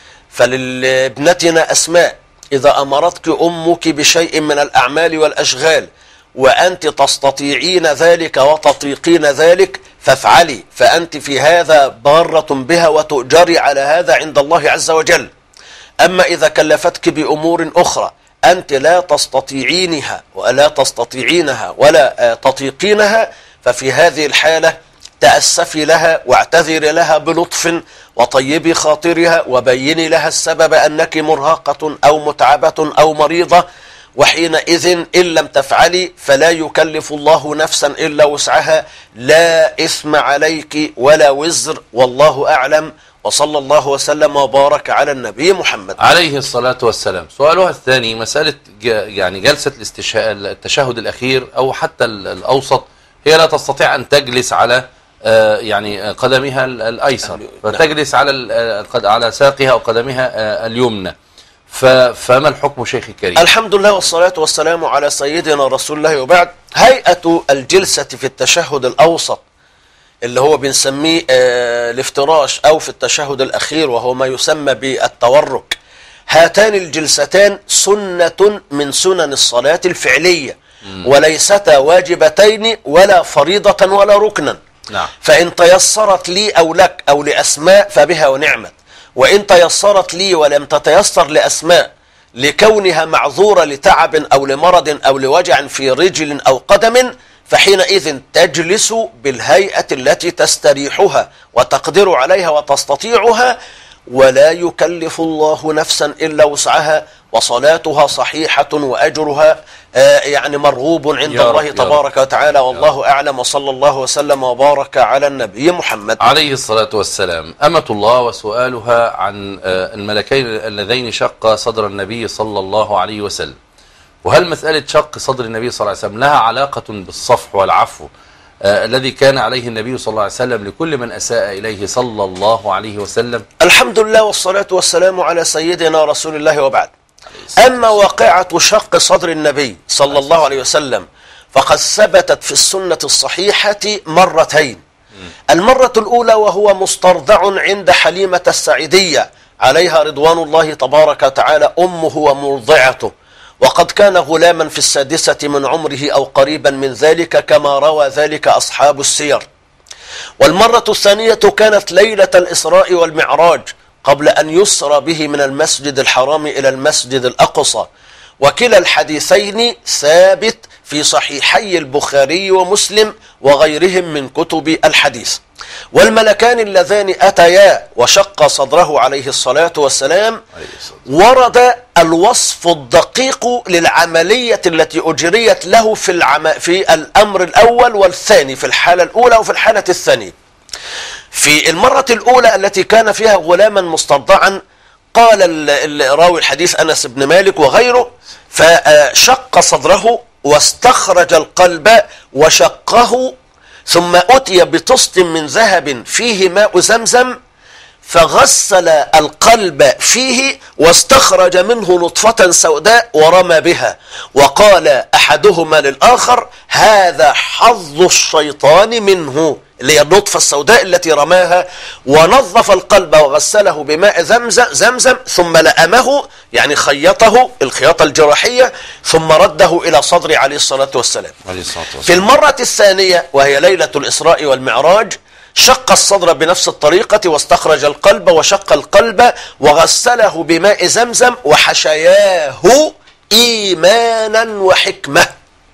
فلابنتنا أسماء إذا أمرتك أمك بشيء من الأعمال والأشغال وأنت تستطيعين ذلك وتطيقين ذلك فافعلي، فأنت في هذا بارة بها وتؤجري على هذا عند الله عز وجل. أما إذا كلفتك بأمور أخرى أنت لا تستطيعينها ولا تستطيعينها ولا تطيقينها، ففي هذه الحالة تأسفي لها واعتذري لها بلطف وطيبي خاطرها وبيني لها السبب أنك مرهقة أو متعبة أو مريضة، وحينئذ إن لم تفعلي فلا يكلف الله نفسا إلا وسعها، لا إثم عليك ولا وزر، والله أعلم. وصلى الله وسلم وبارك على النبي محمد عليه الصلاة والسلام. سؤالها الثاني مسألة يعني جلسة التشهد الأخير أو حتى الأوسط، هي لا تستطيع أن تجلس على يعني قدمها الأيسر، فتجلس على على ساقها أو قدمها اليمنى، فما الحكم شيخ الكريم؟ الحمد لله والصلاة والسلام على سيدنا رسول الله وبعد. هيئة الجلسة في التشهد الأوسط اللي هو بنسميه آه الافتراش أو في التشهد الأخير وهو ما يسمى بالتورك، هاتان الجلستان سنة من سنن الصلاة الفعلية م. وليستا واجبتين ولا فريضة ولا ركنا. نعم. فإن تيسرت لي أو لك أو لأسماء فبها ونعمت، وإن تيسرت لي ولم تتيسر لأسماء لكونها معذورة لتعب أو لمرض أو لوجع في رجل أو قدم، فحينئذ تجلس بالهيئة التي تستريحها وتقدر عليها وتستطيعها، ولا يكلف الله نفسا إلا وسعها، وصلاتها صحيحة وأجرها آه يعني مرغوب عند الله تبارك وتعالى، والله أعلم. وصلى الله وسلم وبارك على النبي محمد عليه الصلاة والسلام. أمة الله، وسؤالها عن الملكين اللذين شق صدر النبي صلى الله عليه وسلم، وهل مسألة شق صدر النبي صلى الله عليه وسلم لها علاقة بالصفح والعفو آه الذي كان عليه النبي صلى الله عليه وسلم لكل من أساء إليه صلى الله عليه وسلم؟ الحمد لله والصلاة والسلام على سيدنا رسول الله وبعد. أما واقعة شق صدر النبي صلى الله عليه وسلم فقد ثبتت في السنة الصحيحة مرتين. المرة الأولى وهو مسترضع عند حليمة السعيدية عليها رضوان الله تبارك وتعالى، أمه ومرضعته، وقد كان غلاما في السادسة من عمره أو قريبا من ذلك كما روى ذلك أصحاب السير. والمرة الثانية كانت ليلة الإسراء والمعراج قبل أن يسرى به من المسجد الحرام إلى المسجد الأقصى، وكلا الحديثين ثابت في صحيحي البخاري ومسلم وغيرهم من كتب الحديث. والملكان اللذان أتيا وشق صدره عليه الصلاة والسلام ورد الوصف الدقيق للعملية التي أجريت له في, العم... في الأمر الأول والثاني، في الحالة الأولى وفي الحالة الثانية. في المرة الأولى التي كان فيها غلاما مسترضعا، قال راوي الحديث أنس بن مالك وغيره، فشق صدره واستخرج القلب وشقه، ثم أتي بطست من ذهب فيه ماء زمزم فغسل القلب فيه واستخرج منه نطفة سوداء ورمى بها، وقال أحدهما للآخر: هذا حظ الشيطان منه، اللي هي النطفة السوداء التي رماها، ونظف القلب وغسله بماء زمزم, زمزم ثم لأمه، يعني خيطه الخياطة الجراحية، ثم رده إلى صدره عليه الصلاة والسلام. في المرة الثانية وهي ليلة الإسراء والمعراج شق الصدر بنفس الطريقة واستخرج القلب وشق القلب وغسله بماء زمزم وحشياه إيمانا وحكمة.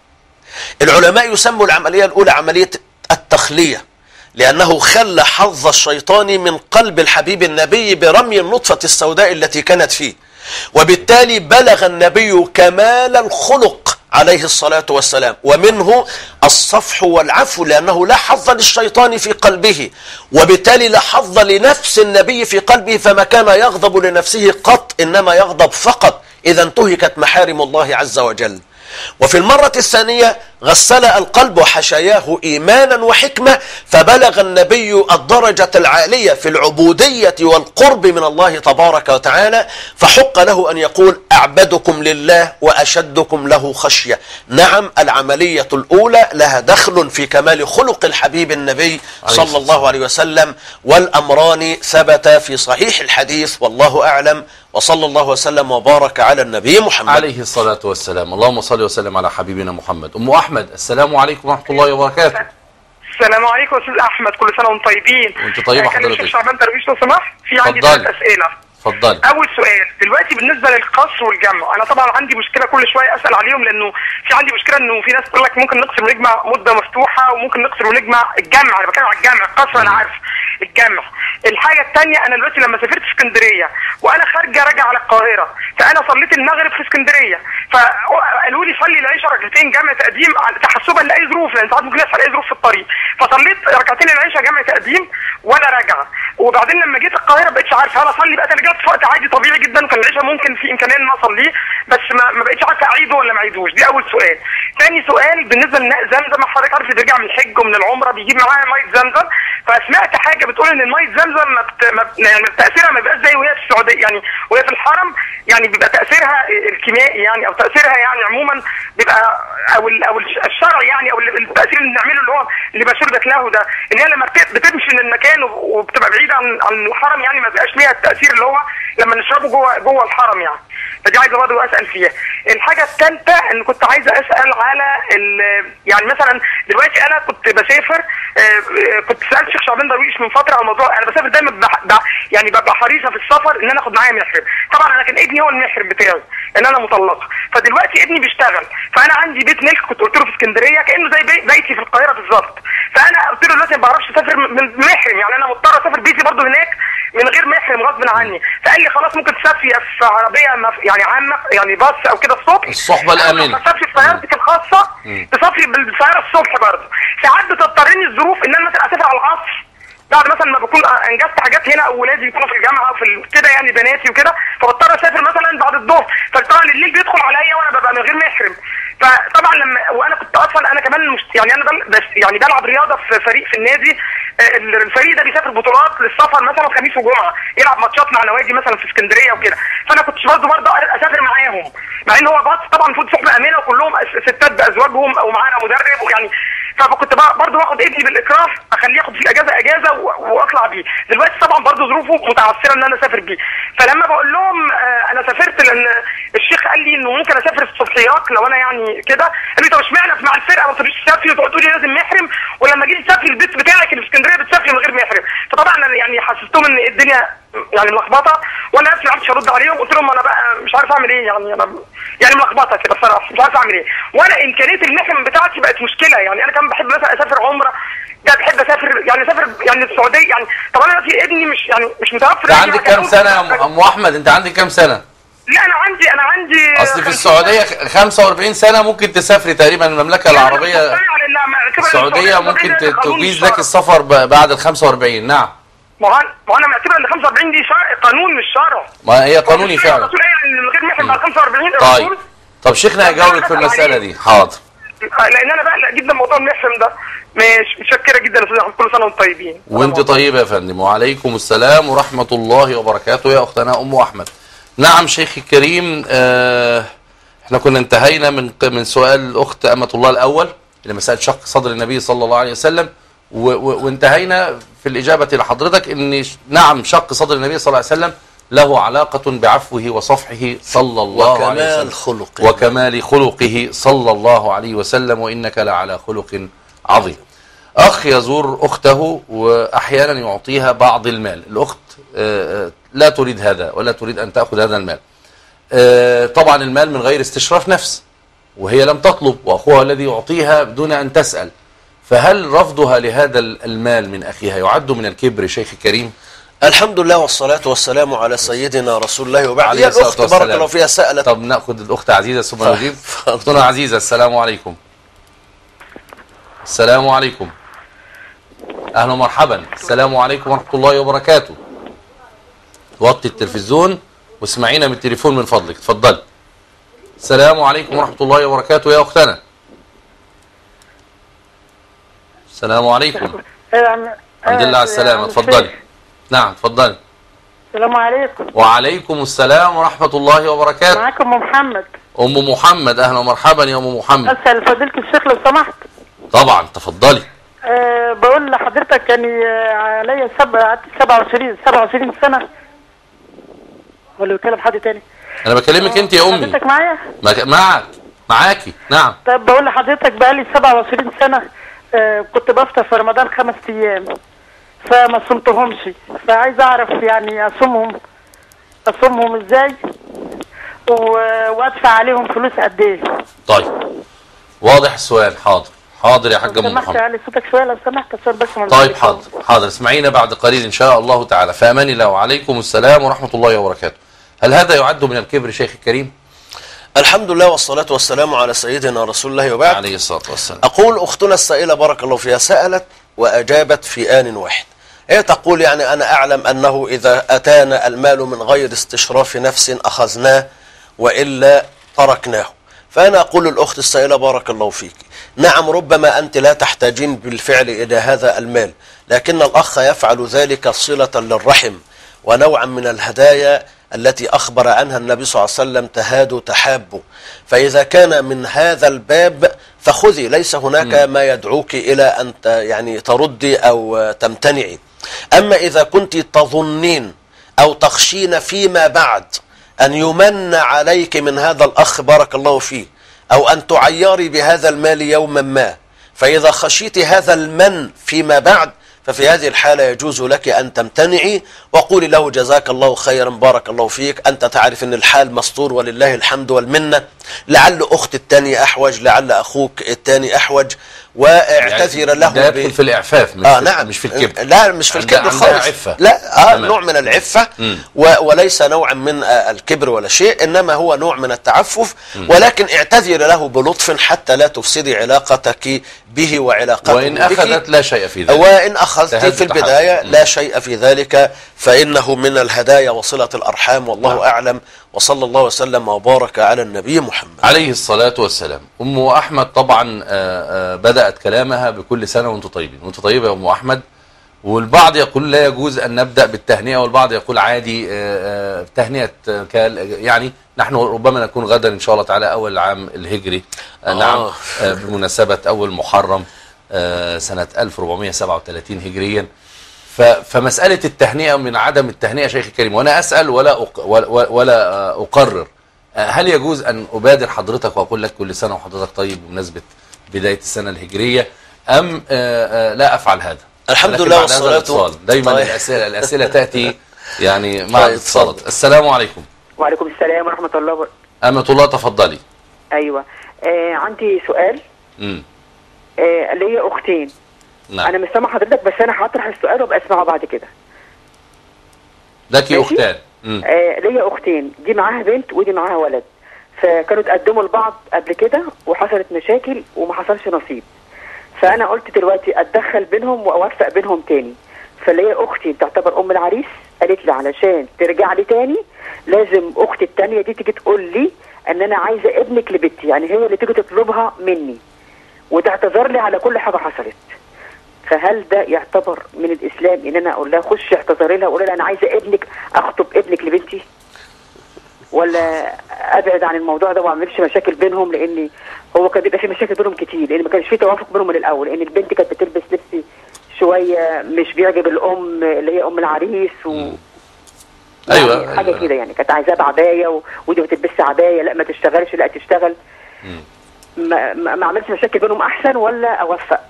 العلماء يسموا العملية الأولى عملية التخلية، لأنه خلى حظ الشيطان من قلب الحبيب النبي برمي النطفة السوداء التي كانت فيه، وبالتالي بلغ النبي كمال الخلق عليه الصلاة والسلام، ومنه الصفح والعفو، لأنه لا حظ للشيطان في قلبه، وبالتالي لا حظ لنفس النبي في قلبه، فما كان يغضب لنفسه قط، إنما يغضب فقط إذا انتهكت محارم الله عز وجل. وفي المرة الثانية غسل القلب وحشياه إيمانا وحكمة، فبلغ النبي الدرجة العالية في العبودية والقرب من الله تبارك وتعالى، فحق له أن يقول: أعبدكم لله وأشدكم له خشية. نعم، العملية الأولى لها دخل في كمال خلق الحبيب النبي صلى الله عليه وسلم، والأمران ثبت في صحيح الحديث، والله أعلم. وصلى الله وسلم وبارك على النبي محمد عليه الصلاة والسلام. اللهم صل وسلم على حبيبنا محمد. أم أحمد، السلام عليكم ورحمة الله وبركاته. السلام عليكم يا أستاذ أحمد، كل سنة وأنتم طيبين. وأنت طيبة حضرتك. الشيخ شعبان درويش لو سمحت، في عندي ثلاث أسئلة. اتفضل. اول سؤال دلوقتي بالنسبه للقصر والجمع، انا طبعا عندي مشكله كل شويه اسال عليهم، لانه في عندي مشكله انه في ناس تقول لك ممكن نقصر ونجمع مده مفتوحه، وممكن نقصر ونجمع الجمع. انا بتكلم على الجمع، القصر انا عارف، الجمع. الحاجه الثانيه، انا دلوقتي لما سافرت اسكندريه وانا خارجه راجعه على القاهره، فانا صليت المغرب في اسكندريه، فقالوا لي صلي العشاء ركعتين جمع تقديم تحسبا لاي ظروف، لان ساعات ممكن يحصل اي ظروف في الطريق، فصليت ركعتين العشاء جمع تقديم وانا راجعه. وبعدين لما جيت القاهره بقيتش عارف هل اصلي بقى، انا جت في وقت عادي طبيعي جدا، وكان العشاء ممكن في امكانيه ان اصليه، بس ما, ما بقتش عارفه اعيده ولا ما اعيدوش. دي اول سؤال. ثاني سؤال بالنسبه لماء زمزم، حضرتك عارف اللي بيرجع من الحج ومن العمره بيجيب معاه ميه زمزم، فسمعت حاجه بتقول ان الميه زمزم ما بت... ما... يعني تاثيرها ما بيبقاش زي وهي في السعوديه، يعني وهي في الحرم، يعني بيبقى تاثيرها الكيميائي يعني، او تاثيرها يعني عموما بيبقى او ال... او الشرعي يعني، او التاثير اللي بنعمله اللي هو اللي بشربت له ده، ان هي لما بتمشي من المكان وبتبقى بعيده عن عن الحرم، يعني ما بيبقاش ليها التاثير اللي هو لما نشربه جوه جوه الحرم يعني. فدي عايزه برضه اسال فيها. الحاجه الثالثه ان كنت عايزه اسال على يعني مثلا دلوقتي انا كنت بسافر، كنت سالت الشيخ شعبان درويش من فتره على الموضوع، انا بسافر دايما بح... يعني ببقى حريصه في السفر ان انا اخد معايا محرم. طبعا انا كان ابني هو المحرم بتاعي لان انا مطلقه، فدلوقتي ابني بيشتغل، فانا عندي بيت ملك كنت قلت له في اسكندريه كانه زي بي... بيتي في القاهره بالظبط، فانا قلت له دلوقتي ما بعرفش اسافر من محرم، يعني انا مضطر اسافر بيتي برضه هناك من غير محرم محرم غصب عني، فقال لي خلاص ممكن تسافري في عربيه مف... يعني عامه يعني باص او كده الصبح، الصحبه الامنه، تسافري في سيارتك الخاصه، تسافري بالسياره الصبح برضه. ساعات بتضطرني الظروف ان انا مثلا اسافر على العصر بعد مثلا ما بكون انجزت حاجات هنا، اولادي يكونوا في الجامعه وفي كده يعني بناتي وكده، فبضطر اسافر مثلا بعد الظهر، فطبعا الليل بيدخل عليا وانا ببقى من غير محرم. فطبعا لما وانا كنت اصلا انا كمان مش يعني انا بل بس يعني بلعب رياضه في فريق في النادي، الفريق ده بيسافر بطولات للسفر مثلا خميس وجمعه، يلعب ماتشات مع نوادي مثلا في اسكندريه وكده، فانا كنت برضه برضه اسافر معاهم، مع ان هو باص طبعا المفروض صحبه امنه وكلهم ستات بازواجهم ومعانا مدرب ويعني، فكنت برضه باخد ابني بالاكراه اخليه ياخد في الاجازه اجازه واطلع بيه. دلوقتي طبعا برضه ظروفه متعثره ان انا اسافر بيه، فلما بقول لهم آه انا سافرت لان الشيخ قال لي انه ممكن اسافر في الصبحيات لو انا يعني كده، قال لي طب اشمعنى مع الفرقه ما تروحيش تسافري وتقعدوا لي لازم محرم، ولما جيت تسافري البيت بتاعك اللي في اسكندريه بتسافري من غير محرم. فطبعا انا يعني حسستهم ان الدنيا يعني ملخبطه، وانا نفسي ما عرفتش ارد عليهم، قلت لهم انا بقى مش عارف اعمل ايه، يعني انا يعني ملخبطه كده بصراحه مش عارف اعمل ايه، وانا امكانيه المحرم بتاعتي بقت مشكله. يعني انا كمان بحب مثلا اسافر عمره، ده بحب اسافر يعني اسافر يعني السعوديه يعني، طب انا دلوقتي ابني مش يعني مش متوفر. انت عندك كام سنه يا ام احمد؟ انت عندك كام سنه؟ لا انا عندي انا عندي اصل في السعوديه خمسة وأربعين سنه ممكن تسافري تقريبا المملكه العربيه السعوديه ممكن تجيز لك السفر بعد ال خمسة وأربعين. نعم ما هو ما انا معتبر ان خمسة وأربعين دي شرع قانون مش شرع، ما هي قانوني فعلا من غير محرم بعد خمسة وأربعين. طيب طب شيخنا هيجاوبك في المساله دي. حاضر. لان انا بقلق جدا موضوع المحرم ده. مش متشكره جدا يا استاذ احمد، كل سنه وانتم طيبين. وانت طيبه يا فندم، وعليكم السلام ورحمه الله وبركاته يا اختنا ام احمد. نعم شيخي الكريم، آه احنا كنا انتهينا من من سؤال الاخت امه الله الاول اللي مساله شق صدر النبي صلى الله عليه وسلم، وانتهينا في الاجابه لحضرتك ان نعم شق صدر النبي صلى الله عليه وسلم له علاقه بعفوه وصفحه صلى الله عليه وسلم وكمال خلقه وكمال خلقه صلى الله عليه وسلم، وانك لعلى خلق عظيم. اخ يزور اخته واحيانا يعطيها بعض المال، الاخت لا تريد هذا ولا تريد ان تاخذ هذا المال، طبعا المال من غير استشراف نفس وهي لم تطلب، واخوها الذي يعطيها بدون ان تسال، فهل رفضها لهذا المال من اخيها يعد من الكبر شيخ الكريم؟ الحمد لله والصلاة والسلام على سيدنا رسول الله وبعد. هي الأخت بارك الله فيها سألت. طب نأخذ الأخت عزيزة ثم نجيب. أختنا عزيزة السلام عليكم. السلام عليكم. أهلا ومرحبا. السلام عليكم ورحمة الله وبركاته. وطي التلفزيون واسمعينا من التليفون من فضلك، اتفضلي. السلام عليكم ورحمة الله وبركاته يا أختنا. السلام عليكم. الحمد لله على السلامة، اتفضلي. نعم اتفضلي. السلام عليكم. وعليكم السلام ورحمة الله وبركاته. معاكم ام محمد. ام محمد، اهلا ومرحبا يا ام محمد. اسال فضيلة الشيخ لو سمحت. طبعا تفضلي. أه بقول لحضرتك كان عليا سبعة سبعة وعشرين سبعة وعشرين سنة، ولا بيكلم حد تاني؟ انا بكلمك انت يا امي. حضرتك معايا؟ معك معاكي. نعم. طب بقول لحضرتك بقالي سبعة وعشرين سنة، أه كنت بفطر في رمضان خمس ايام فما صمتهمش، فعايز اعرف يعني اصومهم اصومهم ازاي وادفع عليهم فلوس قد ايه؟ طيب واضح السؤال. حاضر حاضر يا حاجه ام محمد. سمحت علي صوتك شويه لو سمحت عشان بس ما. طيب حاضر حاضر اسمعينا بعد قليل ان شاء الله تعالى. في امان الله وعليكم السلام ورحمه الله وبركاته. هل هذا يعد من الكبر شيخ الكريم؟ الحمد لله والصلاة والسلام على سيدنا رسول الله وبعد. عليه الصلاة والسلام. أقول أختنا السائلة بارك الله فيها سألت وأجابت في آن واحد. هي تقول يعني أنا أعلم أنه إذا أتانا المال من غير استشراف نفس أخذناه وإلا تركناه. فأنا أقول للأخت السائلة بارك الله فيك، نعم ربما أنت لا تحتاجين بالفعل إلى هذا المال، لكن الأخ يفعل ذلك صلة للرحم ونوعا من الهدايا التي أخبر عنها النبي صلى الله عليه وسلم تهادوا تحابوا. فإذا كان من هذا الباب فخذي، ليس هناك م. ما يدعوك إلى أن يعني تردي أو تمتنعي. أما إذا كنت تظنين أو تخشين فيما بعد أن يمن عليك من هذا الأخ بارك الله فيه أو أن تعيري بهذا المال يوما ما، فإذا خشيت هذا المن فيما بعد ففي هذه الحالة يجوز لك أن تمتنعي وقولي له جزاك الله خيرا بارك الله فيك، أنت تعرف أن الحال مستور ولله الحمد والمنة، لعل أخت التاني أحوج، لعل أخوك التاني أحوج، واعتذر يعني له ده يدخل في الاعفاف مش آه في نعم مش في الكبر. لا مش في الكبر خالص. عفة. لا آه تمام. نوع من العفة و وليس نوعا من آه الكبر ولا شيء، إنما هو نوع من التعفف. مم. ولكن اعتذر له بلطف حتى لا تفسدي علاقتك به وعلاقته وإن بك. أخذت لا شيء في ذلك، وإن أخذت في البداية لا شيء في ذلك، فإنه من الهدايا وصلة الأرحام. والله نعم. أعلم، وصلى الله وسلم وبارك على النبي محمد عليه الصلاة والسلام. أم أحمد طبعا بدأت كلامها بكل سنة وأنتم طيبين. وأنتم طيبة يا أم أحمد. والبعض يقول لا يجوز أن نبدأ بالتهنئة، والبعض يقول عادي تهنئة يعني نحن ربما نكون غدا إن شاء الله تعالى أول العام الهجري آه. نعم بمناسبة أول محرم سنة ألف وأربعمائة وسبعة وثلاثين هجريا. فمسألة التهنئة من عدم التهنئة شيخ الكريم، وأنا أسأل ولا ولا أقرر، هل يجوز أن أبادر حضرتك وأقول لك كل سنة وحضرتك طيب بمناسبة بداية السنة الهجرية، أم لا أفعل هذا؟ الحمد لله والصلاة. دايما طيب. الأسئلة الأسئلة تأتي يعني مع الاتصالات. السلام عليكم. وعليكم السلام ورحمة الله وبركاته. أمة الله تفضلي. أيوة آه عندي سؤال. امم آه ليا أختين. نعم. أنا مش سامع حضرتك، بس أنا هطرح السؤال وابقى أسمعه بعد كده. لك أختان. آه ليا أختين، دي معاها بنت ودي معاها ولد، فكانوا تقدموا لبعض قبل كده وحصلت مشاكل وما حصلش نصيب، فأنا قلت دلوقتي أتدخل بينهم وأوفق بينهم تاني. فليا أختي تعتبر أم العريس، قالت لي علشان ترجع لي تاني لازم أختي التانية دي تيجي تقول لي أن أنا عايزة ابنك لبنتي، يعني هي اللي تيجي تطلبها مني وتعتذر لي على كل حاجة حصلت. فهل ده يعتبر من الإسلام إن أنا أقول لها خشي اعتذري لها وقولي لها أنا عايزة ابنك أخطب ابنك لبنتي، ولا أبعد عن الموضوع ده وما أعملش مشاكل بينهم؟ لأن هو كان بيبقى في مشاكل بينهم كتير، لأن ما كانش في توافق بينهم من الأول، لأن البنت كانت بتلبس لبس شوية مش بيعجب الأم اللي هي أم العريس و يعني أيوة حاجة أيوة. كده يعني كانت عايزاه بعباية و... ودي ما تلبسش عباية، لا ما تشتغلش، لا تشتغل. مم. ما ما اعملش مشاكل بينهم احسن ولا اوفق؟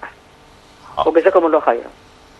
وجزاكم الله خيرا.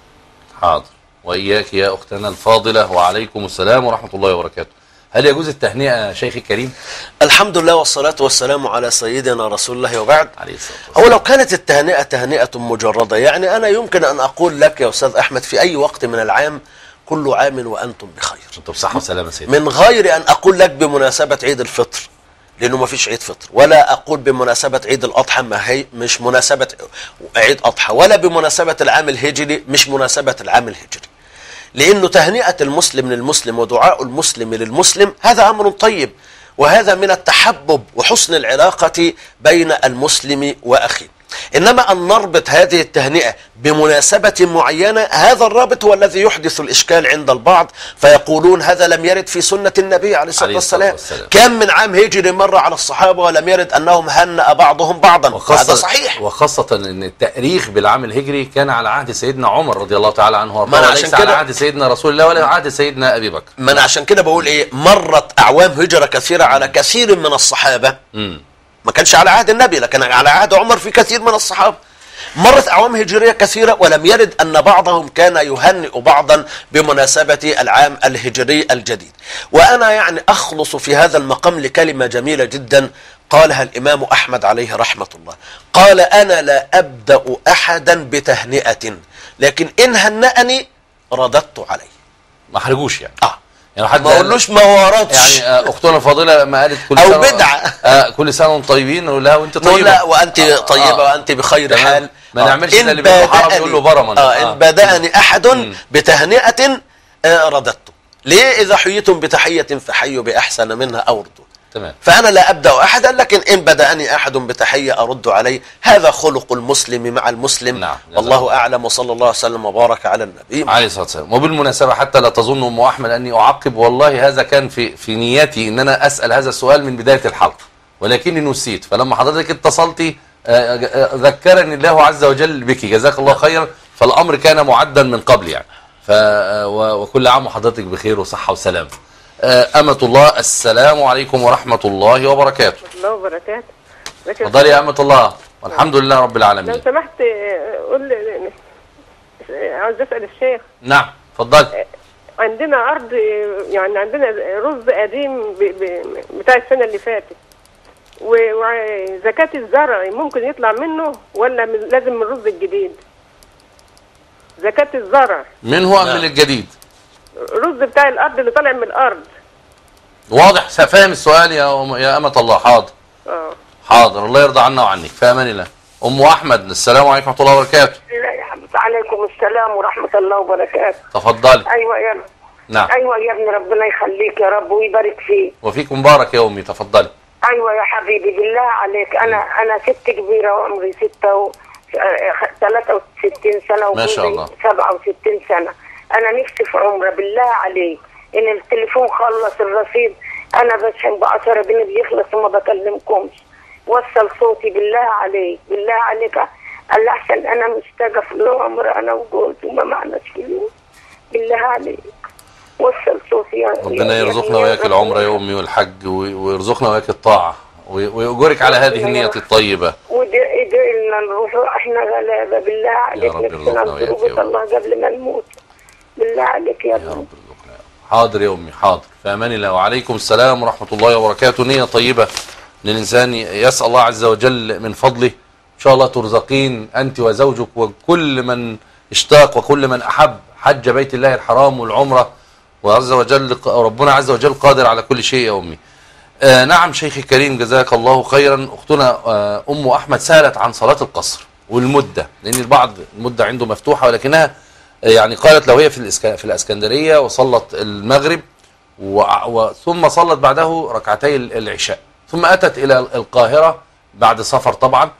حاضر. واياك يا اختنا الفاضله، وعليكم السلام ورحمه الله وبركاته. هل يجوز التهنئه شيخ الكريم؟ الحمد لله والصلاه والسلام على سيدنا رسول الله وبعد. عليه الصلاه والسلام. هو لو كانت التهنئه تهنئه مجرده، يعني انا يمكن ان اقول لك يا استاذ احمد في اي وقت من العام كل عام وانتم بخير. انتم بصحه وسلامه سيدي. من غير ان اقول لك بمناسبه عيد الفطر، لأنه ما فيش عيد فطر، ولا أقول بمناسبة عيد الأضحى، ما هي مش مناسبة عيد أضحى، ولا بمناسبة العام الهجري مش مناسبة العام الهجري. لأنه تهنئة المسلم للمسلم ودعاء المسلم للمسلم هذا أمر طيب، وهذا من التحبب وحسن العلاقة بين المسلم وأخيه. إنما أن نربط هذه التهنئة بمناسبة معينة، هذا الرابط هو الذي يحدث الإشكال عند البعض، فيقولون هذا لم يرد في سنة النبي عليه الصلاة والسلام. كم من عام هجري مر على الصحابة ولم يرد أنهم هنأ بعضهم بعضا، هذا صحيح. وخاصة أن التأريخ بالعام الهجري كان على عهد سيدنا عمر رضي الله تعالى عنه وارضاه، وليس على عهد سيدنا رسول الله ولا عهد سيدنا أبي بكر. من عشان كده بقول إيه، مرت أعوام هجرة كثيرة على كثير من الصحابة. م. ما كانش على عهد النبي، لكن على عهد عمر في كثير من الصحابة. مرت أعوام هجرية كثيرة ولم يرد أن بعضهم كان يهنئ بعضا بمناسبة العام الهجري الجديد. وأنا يعني أخلص في هذا المقام لكلمة جميلة جدا قالها الإمام أحمد عليه رحمة الله، قال أنا لا أبدأ أحدا بتهنئة، لكن إن هنأني رددت عليه. ما حرجوش يعني. آه يعني حد ما اقولوش ما وردش. يعني اختنا الفاضله لما قالت كل او سنه بدعه آه كل سنه وانتم طيبين، نقول لها وانت طيبه. لا وانت طيبه آه وانت بخير حال. ما نعملش زي اللي بيقولوا حرام يقول له برما. اه ان بدأني احد م. بتهنئه آه رددته. ليه؟ اذا حييتم بتحيه فحيوا باحسن منها او ردوا. تمام. فانا لا ابدا احدا، لكن ان بدأني احد بتحيه ارد عليه، هذا خلق المسلم مع المسلم. نعم. والله اعلم، وصلى الله وسلم وبارك على النبي عليه الصلاه والسلام. وبالمناسبه حتى لا تظن ام احمد اني اعقب، والله هذا كان في في نيتي ان انا اسال هذا السؤال من بدايه الحلقه، ولكني نسيت، فلما حضرتك اتصلتي ذكرني الله عز وجل بك، جزاك الله خيرا. فالامر كان معدا من قبل يعني. ف وكل عام وحضرتك بخير وصحه وسلام. أمة الله، السلام عليكم ورحمة الله وبركاته. ورحمة الله وبركاته. اتفضلي يا أمة الله. والحمد لله رب العالمين. لو سمحت قول، عاوز أسأل الشيخ. نعم اتفضلي. عندنا أرض، يعني عندنا رز قديم ب... ب... بتاع السنة اللي فاتت، وزكاة الزرع ممكن يطلع منه ولا من لازم من الرز الجديد؟ زكاة الزرع من هو من الجديد؟ الرز بتاع الأرض اللي طالع من الأرض. واضح، فاهم السؤال يا أم يا أمة الله. حاضر اه حاضر، الله يرضى عنا وعنك، في أمان الله. أم أحمد، السلام عليكم ورحمة الله وبركاته. عليكم السلام ورحمة الله وبركاته. تفضلي. أيوة يا ابني. نعم. أيوة يا ابني، ربنا يخليك يا رب ويبارك فيك. وفيك مبارك يا أمي، تفضلي. أيوة يا حبيبي، بالله عليك، أنا أنا ست كبيرة وعمري ستة و ثلاثة وستين سنة ما شاء الله سبعة وستين سنة. أنا نفسي في عمرة، بالله عليك إن التليفون خلص الرصيد، أنا بشحن بعشرة جنيه بيخلص وما بكلمكمش. وصل صوتي بالله عليك، بالله عليك، قال أحسن أنا مشتاقة في العمر أنا وجوزي وما معناش فلوس، بالله عليك وصل صوتي يا ربنا يرزقنا وياك العمرة يا أمي والحج، ويرزقنا وياك الطاعة، ويأجرك على هذه النية الطيبة. وادعي لنا نروح، احنا غلابة بالله عليك، يا رب يرزقنا وياك يا الله قبل ما نموت، بالله عليك يا رب. حاضر يا أمي، حاضر، في أمان الله. وعليكم السلام ورحمة الله وبركاته. نية طيبة ان الانسان يسأل الله عز وجل من فضله، ان شاء الله ترزقين انت وزوجك وكل من اشتاق وكل من احب حج بيت الله الحرام والعمرة، وعز وجل ربنا عز وجل قادر على كل شيء يا امي. آه نعم شيخي الكريم، جزاك الله خيرا. اختنا آه ام احمد سألت عن صلاة القصر والمدة، لان البعض المدة عنده مفتوحة، ولكنها آه يعني قالت لو هي في الاسك في الاسكندرية وصلت المغرب ثم صلت بعده ركعتي العشاء، ثم أتت إلى القاهرة بعد سفر طبعا،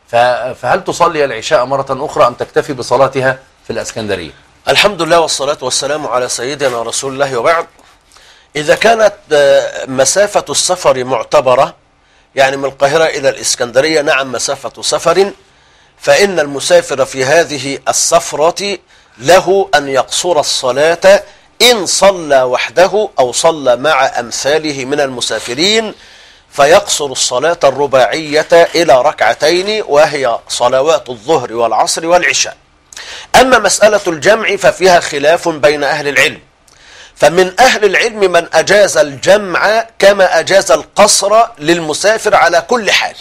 فهل تصلي العشاء مرة أخرى أم تكتفي بصلاتها في الأسكندرية؟ الحمد لله والصلاة والسلام على سيدنا رسول الله وبعد. إذا كانت مسافة السفر معتبرة، يعني من القاهرة إلى الإسكندرية، نعم مسافة سفر، فإن المسافر في هذه السفرة له أن يقصر الصلاة إن صلى وحده أو صلى مع أمثاله من المسافرين، فيقصر الصلاة الرباعية إلى ركعتين، وهي صلوات الظهر والعصر والعشاء. أما مسألة الجمع ففيها خلاف بين أهل العلم، فمن أهل العلم من أجاز الجمع كما أجاز القصر للمسافر على كل حال.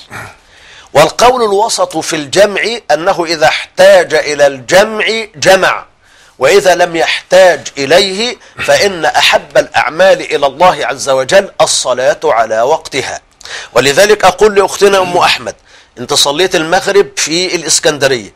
والقول الوسط في الجمع أنه إذا احتاج إلى الجمع جمع، وإذا لم يحتاج إليه فإن أحب الأعمال إلى الله عز وجل الصلاة على وقتها. ولذلك أقول لأختنا أم أحمد، أنت صليت المغرب في الإسكندرية،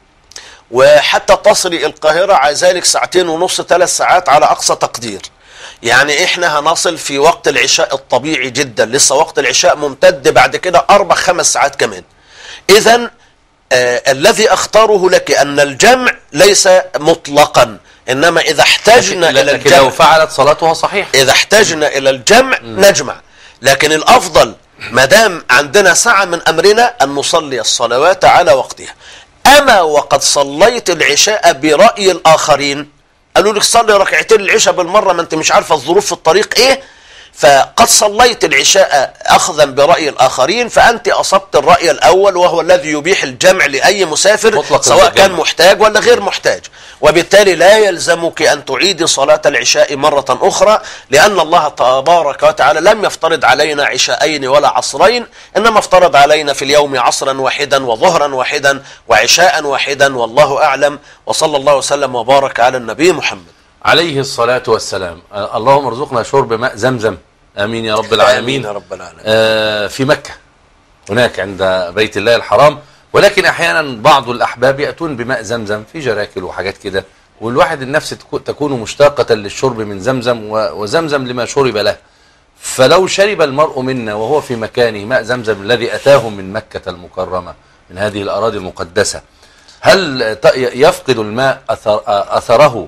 وحتى تصلي القاهرة عايزالك ساعتين ونص ثلاث ساعات على أقصى تقدير، يعني إحنا هنصل في وقت العشاء الطبيعي جدا، لسه وقت العشاء ممتد بعد كده أربع خمس ساعات كمان. إذن آه الذي أختاره لك أن الجمع ليس مطلقا، إنما إذا احتاجنا إلى الجمع، لو فعلت صلاتها صحيح، إذا احتاجنا إلى الجمع نجمع، لكن الأفضل ما دام عندنا سعة من أمرنا أن نصلي الصلوات على وقتها. أما وقد صليت العشاء برأي الآخرين، قالوا لك صلي ركعتين العشاء بالمرة، ما أنت مش عارفة الظروف في الطريق إيه، فقد صليت العشاء أخذا برأي الآخرين، فأنت أصبت الرأي الأول وهو الذي يبيح الجمع لأي مسافر سواء كان محتاج ولا غير محتاج، وبالتالي لا يلزمك أن تعيدي صلاة العشاء مرة أخرى، لأن الله تبارك وتعالى لم يفترض علينا عشاءين ولا عصرين، إنما افترض علينا في اليوم عصرا واحدا وظهرا واحدا وعشاء واحدا، والله أعلم. وصلى الله وسلم وبارك على النبي محمد عليه الصلاة والسلام. اللهم ارزقنا شرب ماء زمزم، آمين يا رب العالمين. آمين يا رب العالمين. آه في مكة هناك عند بيت الله الحرام، ولكن أحيانا بعض الأحباب يأتون بماء زمزم في جراكل وحاجات كده، والواحد النفس تكون مشتاقة للشرب من زمزم، وزمزم لما شرب له. فلو شرب المرء منا وهو في مكانه ماء زمزم الذي أتاه من مكة المكرمة من هذه الأراضي المقدسة، هل يفقد الماء أثر أثره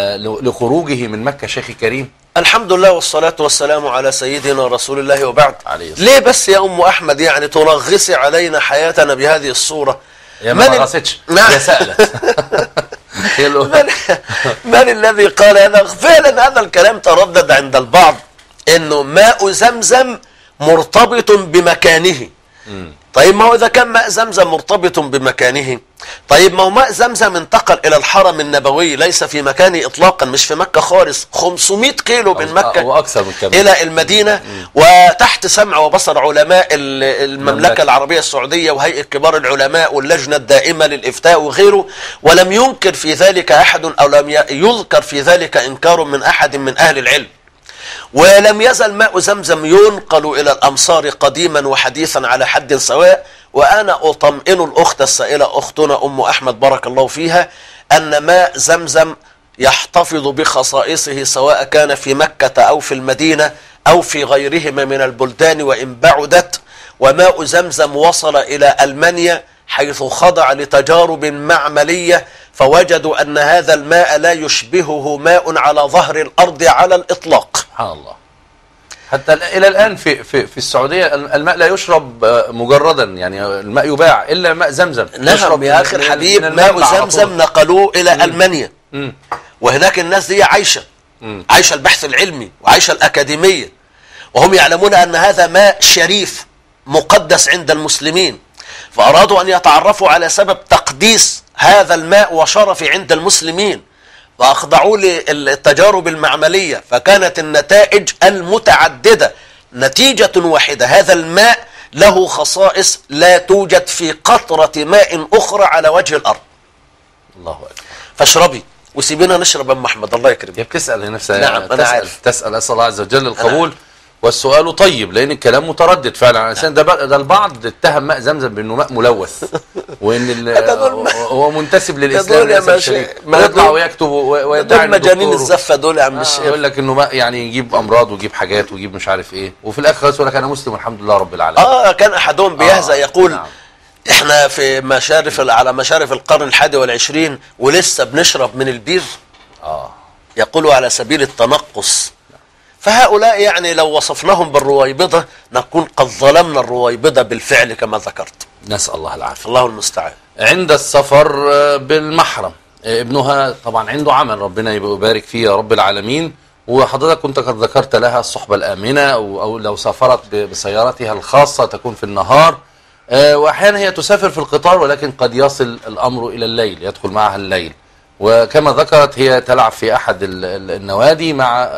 لخروجه من مكة شيخي كريم؟ الحمد لله والصلاة والسلام على سيدنا رسول الله وبعد. ليه بس يا أم أحمد يعني تنغصي علينا حياتنا بهذه الصورة؟ يا ما نغصتش، يا سألت. من, من الذي قال هذا؟ فعلا هذا الكلام تردد عند البعض، انه ماء زمزم مرتبط بمكانه. طيب ما هو إذا كان ماء زمزم مرتبط بمكانه، طيب ما هو ماء زمزم انتقل إلى الحرم النبوي ليس في مكانه إطلاقا، مش في مكة خالص، خمسمائة كيلو من مكة وأكثر من كم إلى المدينة، وتحت سمع وبصر علماء المملكة العربية السعودية وهيئة كبار العلماء واللجنة الدائمة للإفتاء وغيره، ولم ينكر في ذلك أحد أو لم يذكر في ذلك إنكار من أحد من أهل العلم. ولم يزل ماء زمزم ينقل إلى الأمصار قديما وحديثا على حد سواء. وأنا أطمئن الأخت السائلة أختنا أم أحمد بارك الله فيها أن ماء زمزم يحتفظ بخصائصه سواء كان في مكة أو في المدينة أو في غيرهما من البلدان وإن بعدت. وماء زمزم وصل إلى ألمانيا حيث خضع لتجارب معملية فوجدوا أن هذا الماء لا يشبهه ماء على ظهر الأرض على الإطلاق. سبحان الله. حتى إلى الآن في في في السعودية الماء لا يشرب مجردا، يعني الماء يباع إلا ماء زمزم. نعم يا أخي الحبيب، ماء زمزم نقلوه إلى م. ألمانيا م. وهناك الناس دي عايشة م. عايشة البحث العلمي وعايشة الأكاديمية، وهم يعلمون أن هذا ماء شريف مقدس عند المسلمين، فأرادوا أن يتعرفوا على سبب تقديس هذا الماء وشرفه عند المسلمين، فأخضعوا للتجارب المعملية فكانت النتائج المتعددة نتيجة واحدة، هذا الماء له خصائص لا توجد في قطرة ماء أخرى على وجه الأرض. الله أكبر. فاشربي وسيبينا نشرب أم أحمد الله يكرمك. هي بتسأل نفسها. نعم يعني أنا تسأل عارف. تسأل أسأل الله عز وجل القبول والسؤال طيب، لأن الكلام متردد فعلا على لسان. ده ده البعض اتهم ماء زمزم بأنه ماء ملوث وإن هو منتسب للإسلام ويطلع ويكتب ويدعي دول مجانين الزفة دول يا عم الشيخ. يقول لك إنه ماء يعني يجيب أمراض ويجيب حاجات ويجيب مش عارف إيه، وفي الآخر خلاص يقول لك أنا مسلم والحمد لله رب العالمين. آه كان أحدهم بيهزأ آه يقول نعم. إحنا في مشارف على مشارف القرن الحادي والعشرين ولسه بنشرب من البير. آه يقولوا على سبيل التنقص. فهؤلاء يعني لو وصفناهم بالرويبضة نكون قد ظلمنا الرويبضة بالفعل كما ذكرت. نسأل الله العافية. الله المستعان. عند السفر بالمحرم ابنها طبعا عنده عمل ربنا يبارك فيه يا رب العالمين، وحضرتك كنت قد ذكرت لها الصحبة الآمنة أو, أو لو سافرت بسيارتها الخاصة تكون في النهار، وأحيانا هي تسافر في القطار ولكن قد يصل الأمر إلى الليل، يدخل معها الليل، وكما ذكرت هي تلعب في أحد النوادي مع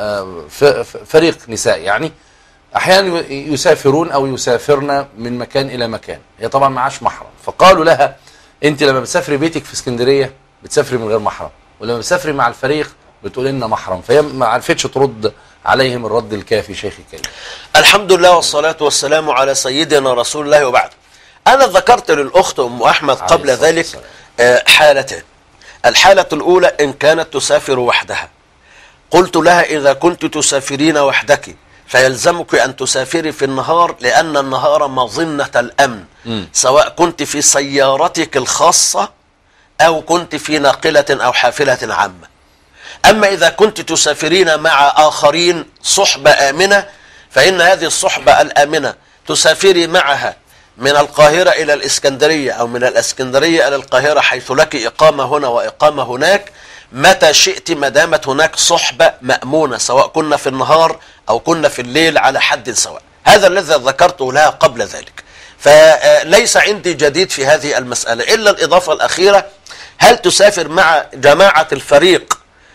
فريق نساء، يعني أحيانا يسافرون أو يسافرن من مكان إلى مكان، هي طبعا معاش محرم، فقالوا لها أنت لما بتسافري بيتك في اسكندرية بتسافري من غير محرم، ولما بتسافري مع الفريق بتقول لنا محرم، فهي ما عرفتش ترد عليهم الرد الكافي. شيخي الكريم الحمد لله والصلاة والسلام على سيدنا رسول الله وبعد. أنا ذكرت للأخت أم أحمد قبل ذلك حالتين. الحالة الأولى إن كانت تسافر وحدها، قلت لها إذا كنت تسافرين وحدك فيلزمك أن تسافري في النهار لأن النهار مظنة الأمن م. سواء كنت في سيارتك الخاصة أو كنت في ناقلة أو حافلة عامة. أما إذا كنت تسافرين مع آخرين صحبة آمنة فإن هذه الصحبة الآمنة تسافري معها من القاهرة إلى الإسكندرية أو من الإسكندرية إلى القاهرة حيث لك إقامة هنا وإقامة هناك متى شئت ما دامت هناك صحبة مأمونة سواء كنا في النهار أو كنا في الليل على حد سواء. هذا الذي ذكرته لها قبل ذلك، فليس عندي جديد في هذه المسألة إلا الإضافة الأخيرة. هل تسافر مع جماعة الفريق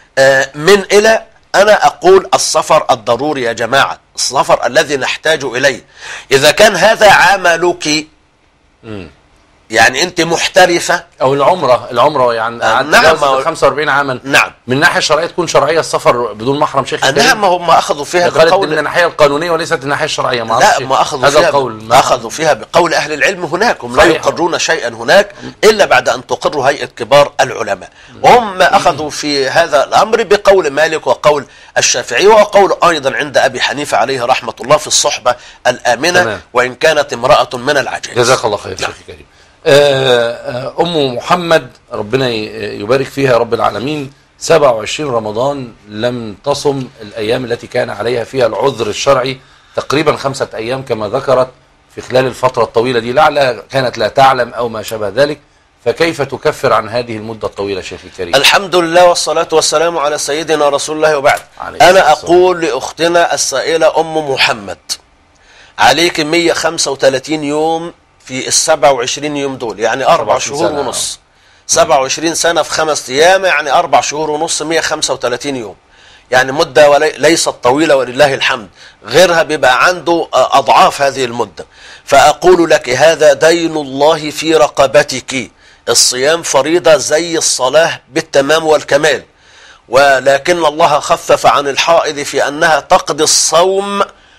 من إلى؟ أنا أقول السفر الضروري يا جماعة، السفر الذي نحتاج إليه. إذا كان هذا عملك م. يعني أنت محترفة أو العمرة العمرة يعني آه نعم خمسة وأربعين عاما نعم من الناحية الشرعية تكون شرعية السفر بدون محرم. شيخ آه نعم هم أخذوا فيها بقول من الناحية القانونية وليست الناحية الشرعية. ما لا ما أخذوا هذا فيها القول ما أخذوا فيها بقول أهل العلم هناك، هم لا يقرون شيئا هناك إلا بعد أن تقر هيئة كبار العلماء، وهم أخذوا في هذا الأمر بقول مالك وقول الشافعي وقول أيضا عند أبي حنيفة عليه رحمة الله في الصحبة الآمنة تمام. وإن كانت امرأة من العجائز. جزاك الله خير. نعم. شيخ كريم. أم محمد ربنا يبارك فيها يا رب العالمين، سبعة وعشرين رمضان لم تصم الأيام التي كان عليها فيها العذر الشرعي، تقريبا خمسة أيام كما ذكرت في خلال الفترة الطويلة دي، لعل كانت لا تعلم أو ما شابه ذلك، فكيف تكفر عن هذه المدة الطويلة شيخي الكريم؟ الحمد لله والصلاة والسلام على سيدنا رسول الله وبعد. أنا أقول لأختنا السائلة أم محمد عليك مئة وخمسة وثلاثين يوم في السبع وعشرين يوم دول، يعني أربع شهور ونص. سبع وعشرين سنة في خمس أيام يعني أربع شهور ونص، مئة وخمسة وثلاثين يوم، يعني مدة ولي ليست طويلة ولله الحمد. غيرها بيبقى عنده أضعاف هذه المدة. فأقول لك هذا دين الله في رقبتك. الصيام فريضة زي الصلاة بالتمام والكمال، ولكن الله خفف عن الحائض في أنها تقضي الصوم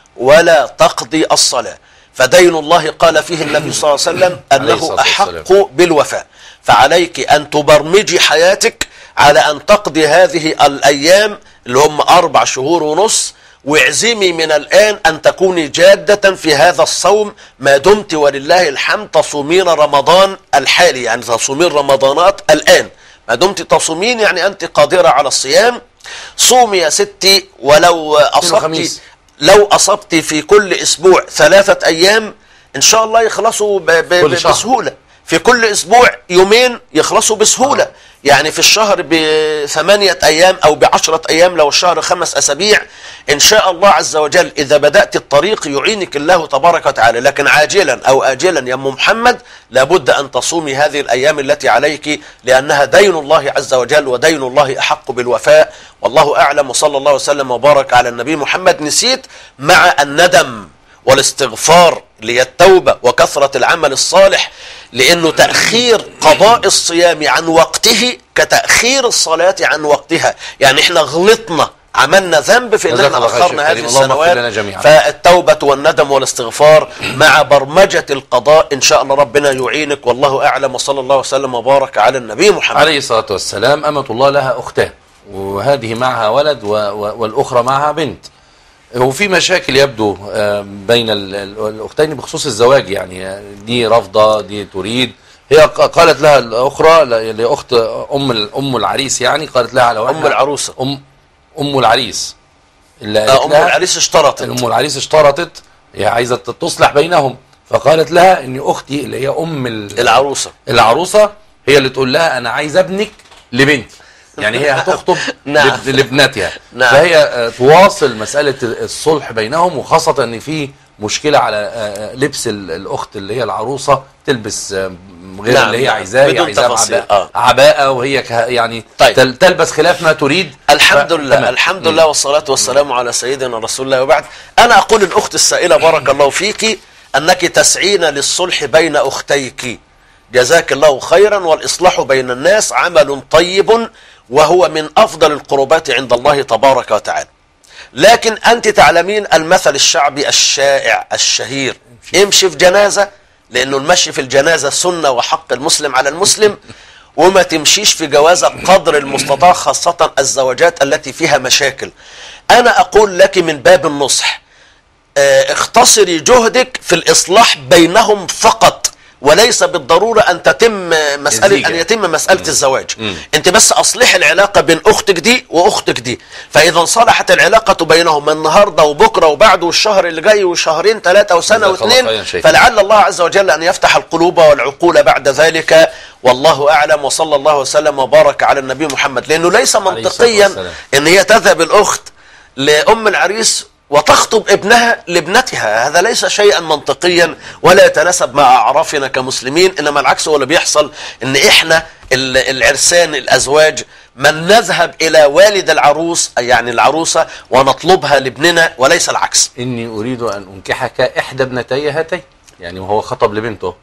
ولا تقضي الصلاة. فدين الله قال فيه النبي صلى الله عليه وسلم أنه أحق بالوفاء. فعليك أن تبرمجي حياتك على أن تقضي هذه الأيام اللي هم أربع شهور ونص، واعزمي من الآن أن تكوني جادة في هذا الصوم ما دمت ولله الحمد تصومين رمضان الحالي، يعني تصومين رمضانات الآن ما دمت تصومين، يعني أنت قادرة على الصيام. صومي يا ستي، ولو أصبت لو أصبت في كل أسبوع ثلاثة أيام إن شاء الله يخلصوا ب ب بسهولة. في كل أسبوع يومين يخلصوا بسهولة. آه. يعني في الشهر بثمانية أيام أو بعشرة أيام، لو الشهر خمس أسابيع إن شاء الله عز وجل. إذا بدأت الطريق يعينك الله تبارك وتعالى. لكن عاجلا أو آجلا يا أم محمد لابد أن تصومي هذه الأيام التي عليك، لأنها دين الله عز وجل، ودين الله أحق بالوفاء. والله أعلم، وصلى الله وسلم وبارك على النبي محمد. نسيت مع الندم والاستغفار للتوبة وكثرة العمل الصالح، لأنه تأخير قضاء الصيام عن وقته كتأخير الصلاة عن وقتها. يعني احنا غلطنا، عملنا ذنب في أننا أخرنا هذه السنوات. فالتوبة والندم والاستغفار مع برمجة القضاء إن شاء الله ربنا يعينك. والله أعلم، وصلى الله وسلم وبارك على النبي محمد عليه الصلاة والسلام. أمة الله لها أختان، وهذه معها ولد والأخرى معها بنت. وفي مشاكل يبدو بين الأختين بخصوص الزواج، يعني دي رافضة دي تريد. هي قالت لها الأخرى لأخت أم أم العريس، يعني قالت لها لو أم العروسة أم أم العريس اللي أم العريس اشترطت أم العريس اشترطت هي عايزة تصلح بينهم. فقالت لها إن أختي اللي هي أم العروسة العروسة هي اللي تقول لها أنا عايزة ابنك لبنت، يعني هي هتخطب نعم. لابنتها. نعم. فهي تواصل مسألة الصلح بينهم، وخاصة ان في مشكلة على لبس الأخت اللي هي العروسة، تلبس غير نعم. اللي هي عايزاه. بدون تفاصيل. عباءة, عباءة وهي يعني طيب. تلبس خلاف ما تريد. الحمد لله. تمام. الحمد لله والصلاة والسلام على سيدنا رسول الله. وبعد، أنا أقول الأخت السائلة بارك الله فيك أنك تسعين للصلح بين أختيك، جزاك الله خيرا. والإصلاح بين الناس عمل طيب، وهو من أفضل القربات عند الله تبارك وتعالى. لكن أنت تعلمين المثل الشعبي الشائع الشهير، امشي في جنازة، لأنه المشي في الجنازة سنة وحق المسلم على المسلم، وما تمشيش في جوازة قدر المستطاع، خاصة الزواجات التي فيها مشاكل. أنا أقول لك من باب النصح، اه اختصري جهدك في الإصلاح بينهم فقط، وليس بالضرورة أن تتم مسألة أن يتم مسألة مم. الزواج. مم. أنت بس أصلح العلاقة بين أختك دي وأختك دي. فإذا انصلحت العلاقة بينهم النهاردة وبكرة وبعده والشهر اللي جاي وشهرين ثلاثة وسنة واثنين، فلعل الله عز وجل أن يفتح القلوب والعقول بعد ذلك. والله أعلم، وصلى الله وسلم وبارك على النبي محمد. لأنه ليس منطقيا أن هي تذهب الأخت لأم العريس وتخطب ابنها لابنتها. هذا ليس شيئا منطقيا ولا يتناسب مع أعرافنا كمسلمين. إنما العكس هو اللي بيحصل، إن إحنا العرسان الأزواج من نذهب إلى والد العروس يعني العروسة ونطلبها لابننا، وليس العكس. إني أريد أن أنكحك إحدى ابنتي هاتين، يعني وهو خطب لبنته.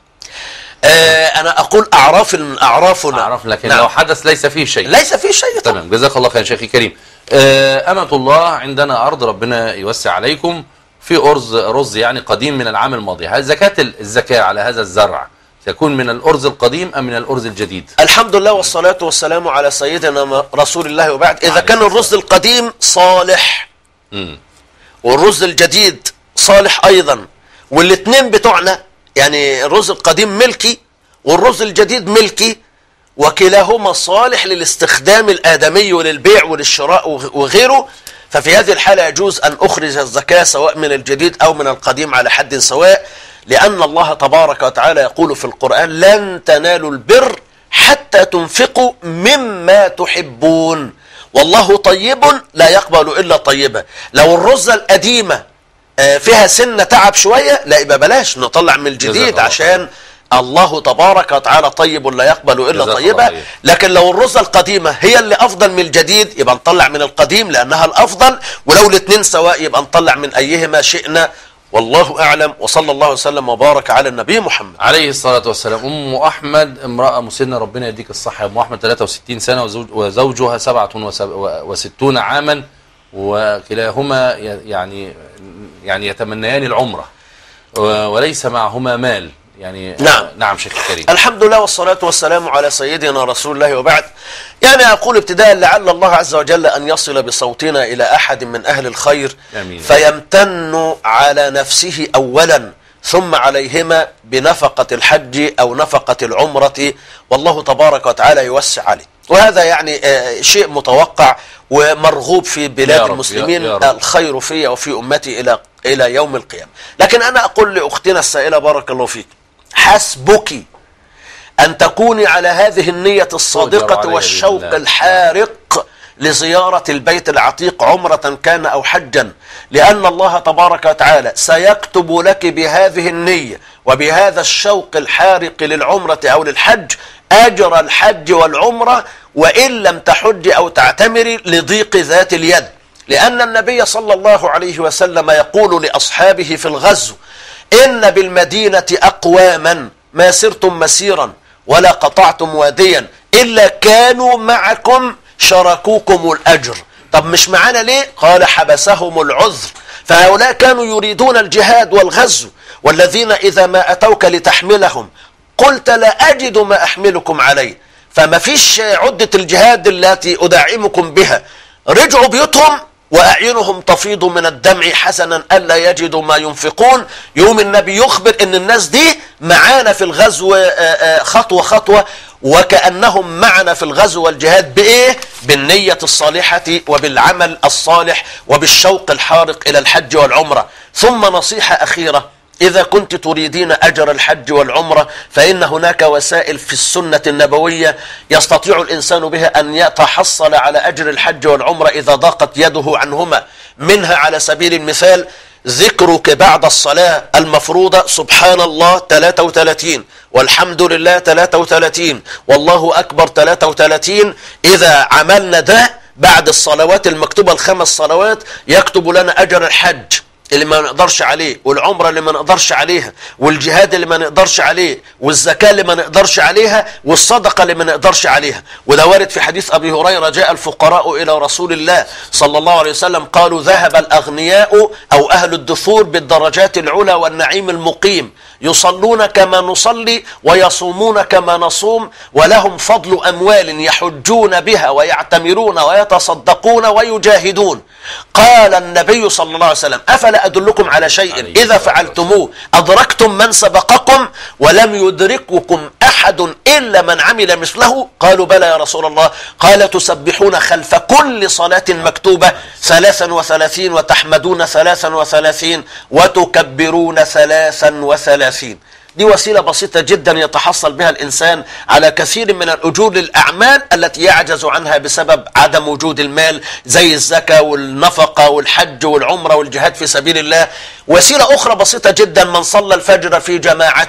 آه أنا أقول أعراف أعرافنا أعراف، لكن نعم. لو حدث ليس فيه شيء ليس فيه شيء. تمام، جزاك الله خير شيخي كريم. أمة الله، عندنا أرض ربنا يوسع عليكم في أرز رز يعني قديم من العام الماضي. هل زكاة الزكاة على هذا الزرع تكون من الأرز القديم أم من الأرز الجديد؟ الحمد لله والصلاة والسلام على سيدنا رسول الله. وبعد، إذا كان الرز القديم صالح م. والرز الجديد صالح أيضا، والاثنين بتوعنا، يعني الرز القديم ملكي والرز الجديد ملكي، وكلاهما صالح للاستخدام الآدمي وللبيع وللشراء وغيره، ففي هذه الحالة يجوز أن أخرج الزكاة سواء من الجديد أو من القديم على حد سواء، لأن الله تبارك وتعالى يقول في القرآن: لن تنالوا البر حتى تنفقوا مما تحبون والله طيب لا يقبل إلا طيبا. لو الرزة القديمة فيها سنة تعب شوية، لا يبقى بلاش نطلع من الجديد عشان الله تبارك وتعالى طيب لا يقبل إلا طيبة. لكن لو الرزة القديمة هي اللي أفضل من الجديد يبقى نطلع من القديم لأنها الأفضل، ولو الاثنين سواء يبقى نطلع من أيهما شئنا. والله أعلم، وصلى الله وسلم وبارك على النبي محمد عليه الصلاة والسلام. أم أحمد امرأة مسنة، ربنا يديك الصحة يا أم أحمد، ثلاثة وستين سنة وزوج وزوجها سبعة وستون عاما، وكلاهما يعني يعني يتمنيان العمرة وليس معهما مال. يعني نعم نعم شيخ الكريم. الحمد لله والصلاة والسلام على سيدنا رسول الله وبعد. يعني أقول ابتداء لعل الله عز وجل أن يصل بصوتنا إلى أحد من أهل الخير أمين. فيمتن على نفسه أولا ثم عليهما بنفقة الحج أو نفقة العمرة، والله تبارك وتعالى يوسع عليه. وهذا يعني شيء متوقع ومرغوب في بلاد المسلمين، الخير في وفي أمتي إلى إلى يوم القيامة. لكن أنا أقول لأختنا السائلة بارك الله فيك، حسبك أن تكوني على هذه النية الصادقة والشوق الحارق لزيارة البيت العتيق عمرة كان أو حجا، لأن الله تبارك وتعالى سيكتب لك بهذه النية وبهذا الشوق الحارق للعمرة أو للحج أجر الحج والعمرة، وإن لم تحج أو تعتمري لضيق ذات اليد. لأن النبي صلى الله عليه وسلم يقول لأصحابه في الغزو: إن بالمدينة أقواما ما سرتم مسيرا ولا قطعتم واديا إلا كانوا معكم شاركوكم الأجر. طب مش معانا ليه؟ قال: حبسهم العذر. فهؤلاء كانوا يريدون الجهاد والغزو، والذين إذا ما أتوك لتحملهم قلت لا أجد ما أحملكم عليه، فما فيش عدة الجهاد التي أدعمكم بها، رجعوا بيوتهم وأعينهم تفيض من الدمع حسنا ألا يجدوا ما ينفقون. يوم النبي يخبر أن الناس دي معانا في الغزو خطوة خطوة، وكأنهم معنا في الغزو والجهاد بإيه؟ بالنية الصالحة وبالعمل الصالح وبالشوق الحارق إلى الحج والعمرة. ثم نصيحة أخيرة: إذا كنت تريدين أجر الحج والعمرة فإن هناك وسائل في السنة النبوية يستطيع الإنسان بها أن يتحصل على أجر الحج والعمرة إذا ضاقت يده عنهما. منها على سبيل المثال ذكرك بعد الصلاة المفروضة سبحان الله ثلاثة وثلاثين، والحمد لله ثلاثة وثلاثين، والله أكبر ثلاثة وثلاثين. إذا عملنا ده بعد الصلوات المكتوبة الخمس صلوات يكتب لنا أجر الحج اللي ما نقدرش عليه، والعمرة اللي ما نقدرش عليها، والجهاد اللي ما نقدرش عليه، والزكاة اللي ما نقدرش عليها، والصدقة اللي ما نقدرش عليها. وده وارد في حديث أبي هريرة: جاء الفقراء إلى رسول الله صلى الله عليه وسلم قالوا: ذهب الأغنياء أو أهل الدثور بالدرجات العلى والنعيم المقيم، يصلون كما نصلي ويصومون كما نصوم، ولهم فضل أموال يحجون بها ويعتمرون ويتصدقون ويجاهدون. قال النبي صلى الله عليه وسلم: أفلا أدلكم على شيء إذا فعلتموه أدركتم من سبقكم ولم يدرككم أحد إلا من عمل مثله؟ قالوا: بلى يا رسول الله. قال: تسبحون خلف كل صلاة مكتوبة ثلاثا وثلاثين، وتحمدون ثلاثا وثلاثين، وتكبرون ثلاثا وثلاثين. دي وسيلة بسيطة جدا يتحصل بها الإنسان على كثير من الأجور للأعمال التي يعجز عنها بسبب عدم وجود المال، زي الزكاة والنفقة والحج والعمرة والجهاد في سبيل الله. وسيلة أخرى بسيطة جدا: من صلى الفجر في جماعة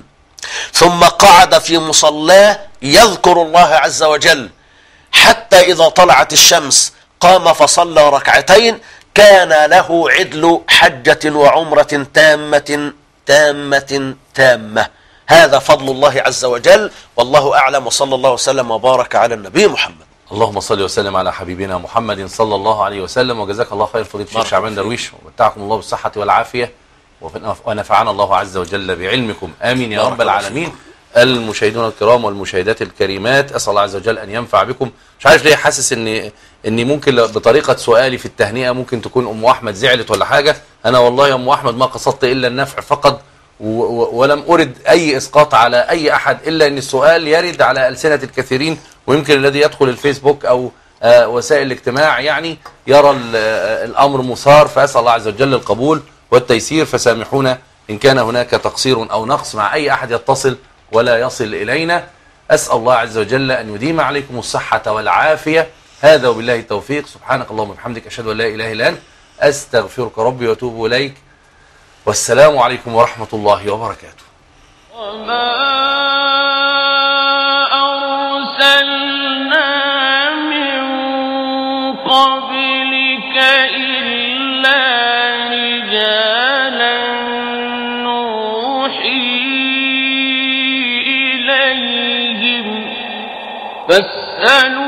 ثم قعد في مصلاه يذكر الله عز وجل حتى إذا طلعت الشمس قام فصلى ركعتين كان له عدل حجة وعمرة تامة تامة تامة. هذا فضل الله عز وجل، والله أعلم، وصلى الله وسلم وبارك على النبي محمد. اللهم صل وسلم على حبيبنا محمد صلى الله عليه وسلم. وجزاك الله خير فضيلة الشيخ شعبان درويش، ومتعكم الله بالصحة والعافية، ونفعنا الله عز وجل بعلمكم، آمين يا رب العالمين. المشاهدون الكرام والمشاهدات الكريمات، أسأل الله عز وجل أن ينفع بكم. مش عارف ليه حاسس إني إني ممكن بطريقة سؤالي في التهنئة ممكن تكون أم أحمد زعلت ولا حاجة. أنا والله يا أم أحمد ما قصدت إلا النفع فقط، ولم أرد أي إسقاط على أي أحد، إلا أن السؤال يرد على ألسنة الكثيرين، ويمكن الذي يدخل الفيسبوك أو آه وسائل الاجتماع يعني يرى الأمر مثار، فأسأل الله عز وجل القبول والتيسير. فسامحونا إن كان هناك تقصير أو نقص مع أي أحد يتصل ولا يصل إلينا. أسأل الله عز وجل أن يديم عليكم الصحة والعافية. هذا وبالله التوفيق. سبحانك اللهم وبحمدك، أشهد أن لا إله إلا أنت، أستغفرك ربي وأتوب إليك. والسلام عليكم ورحمة الله وبركاته. وما أرسلنا من قبلك إلا رجالا نوحي إليهم فاسألوا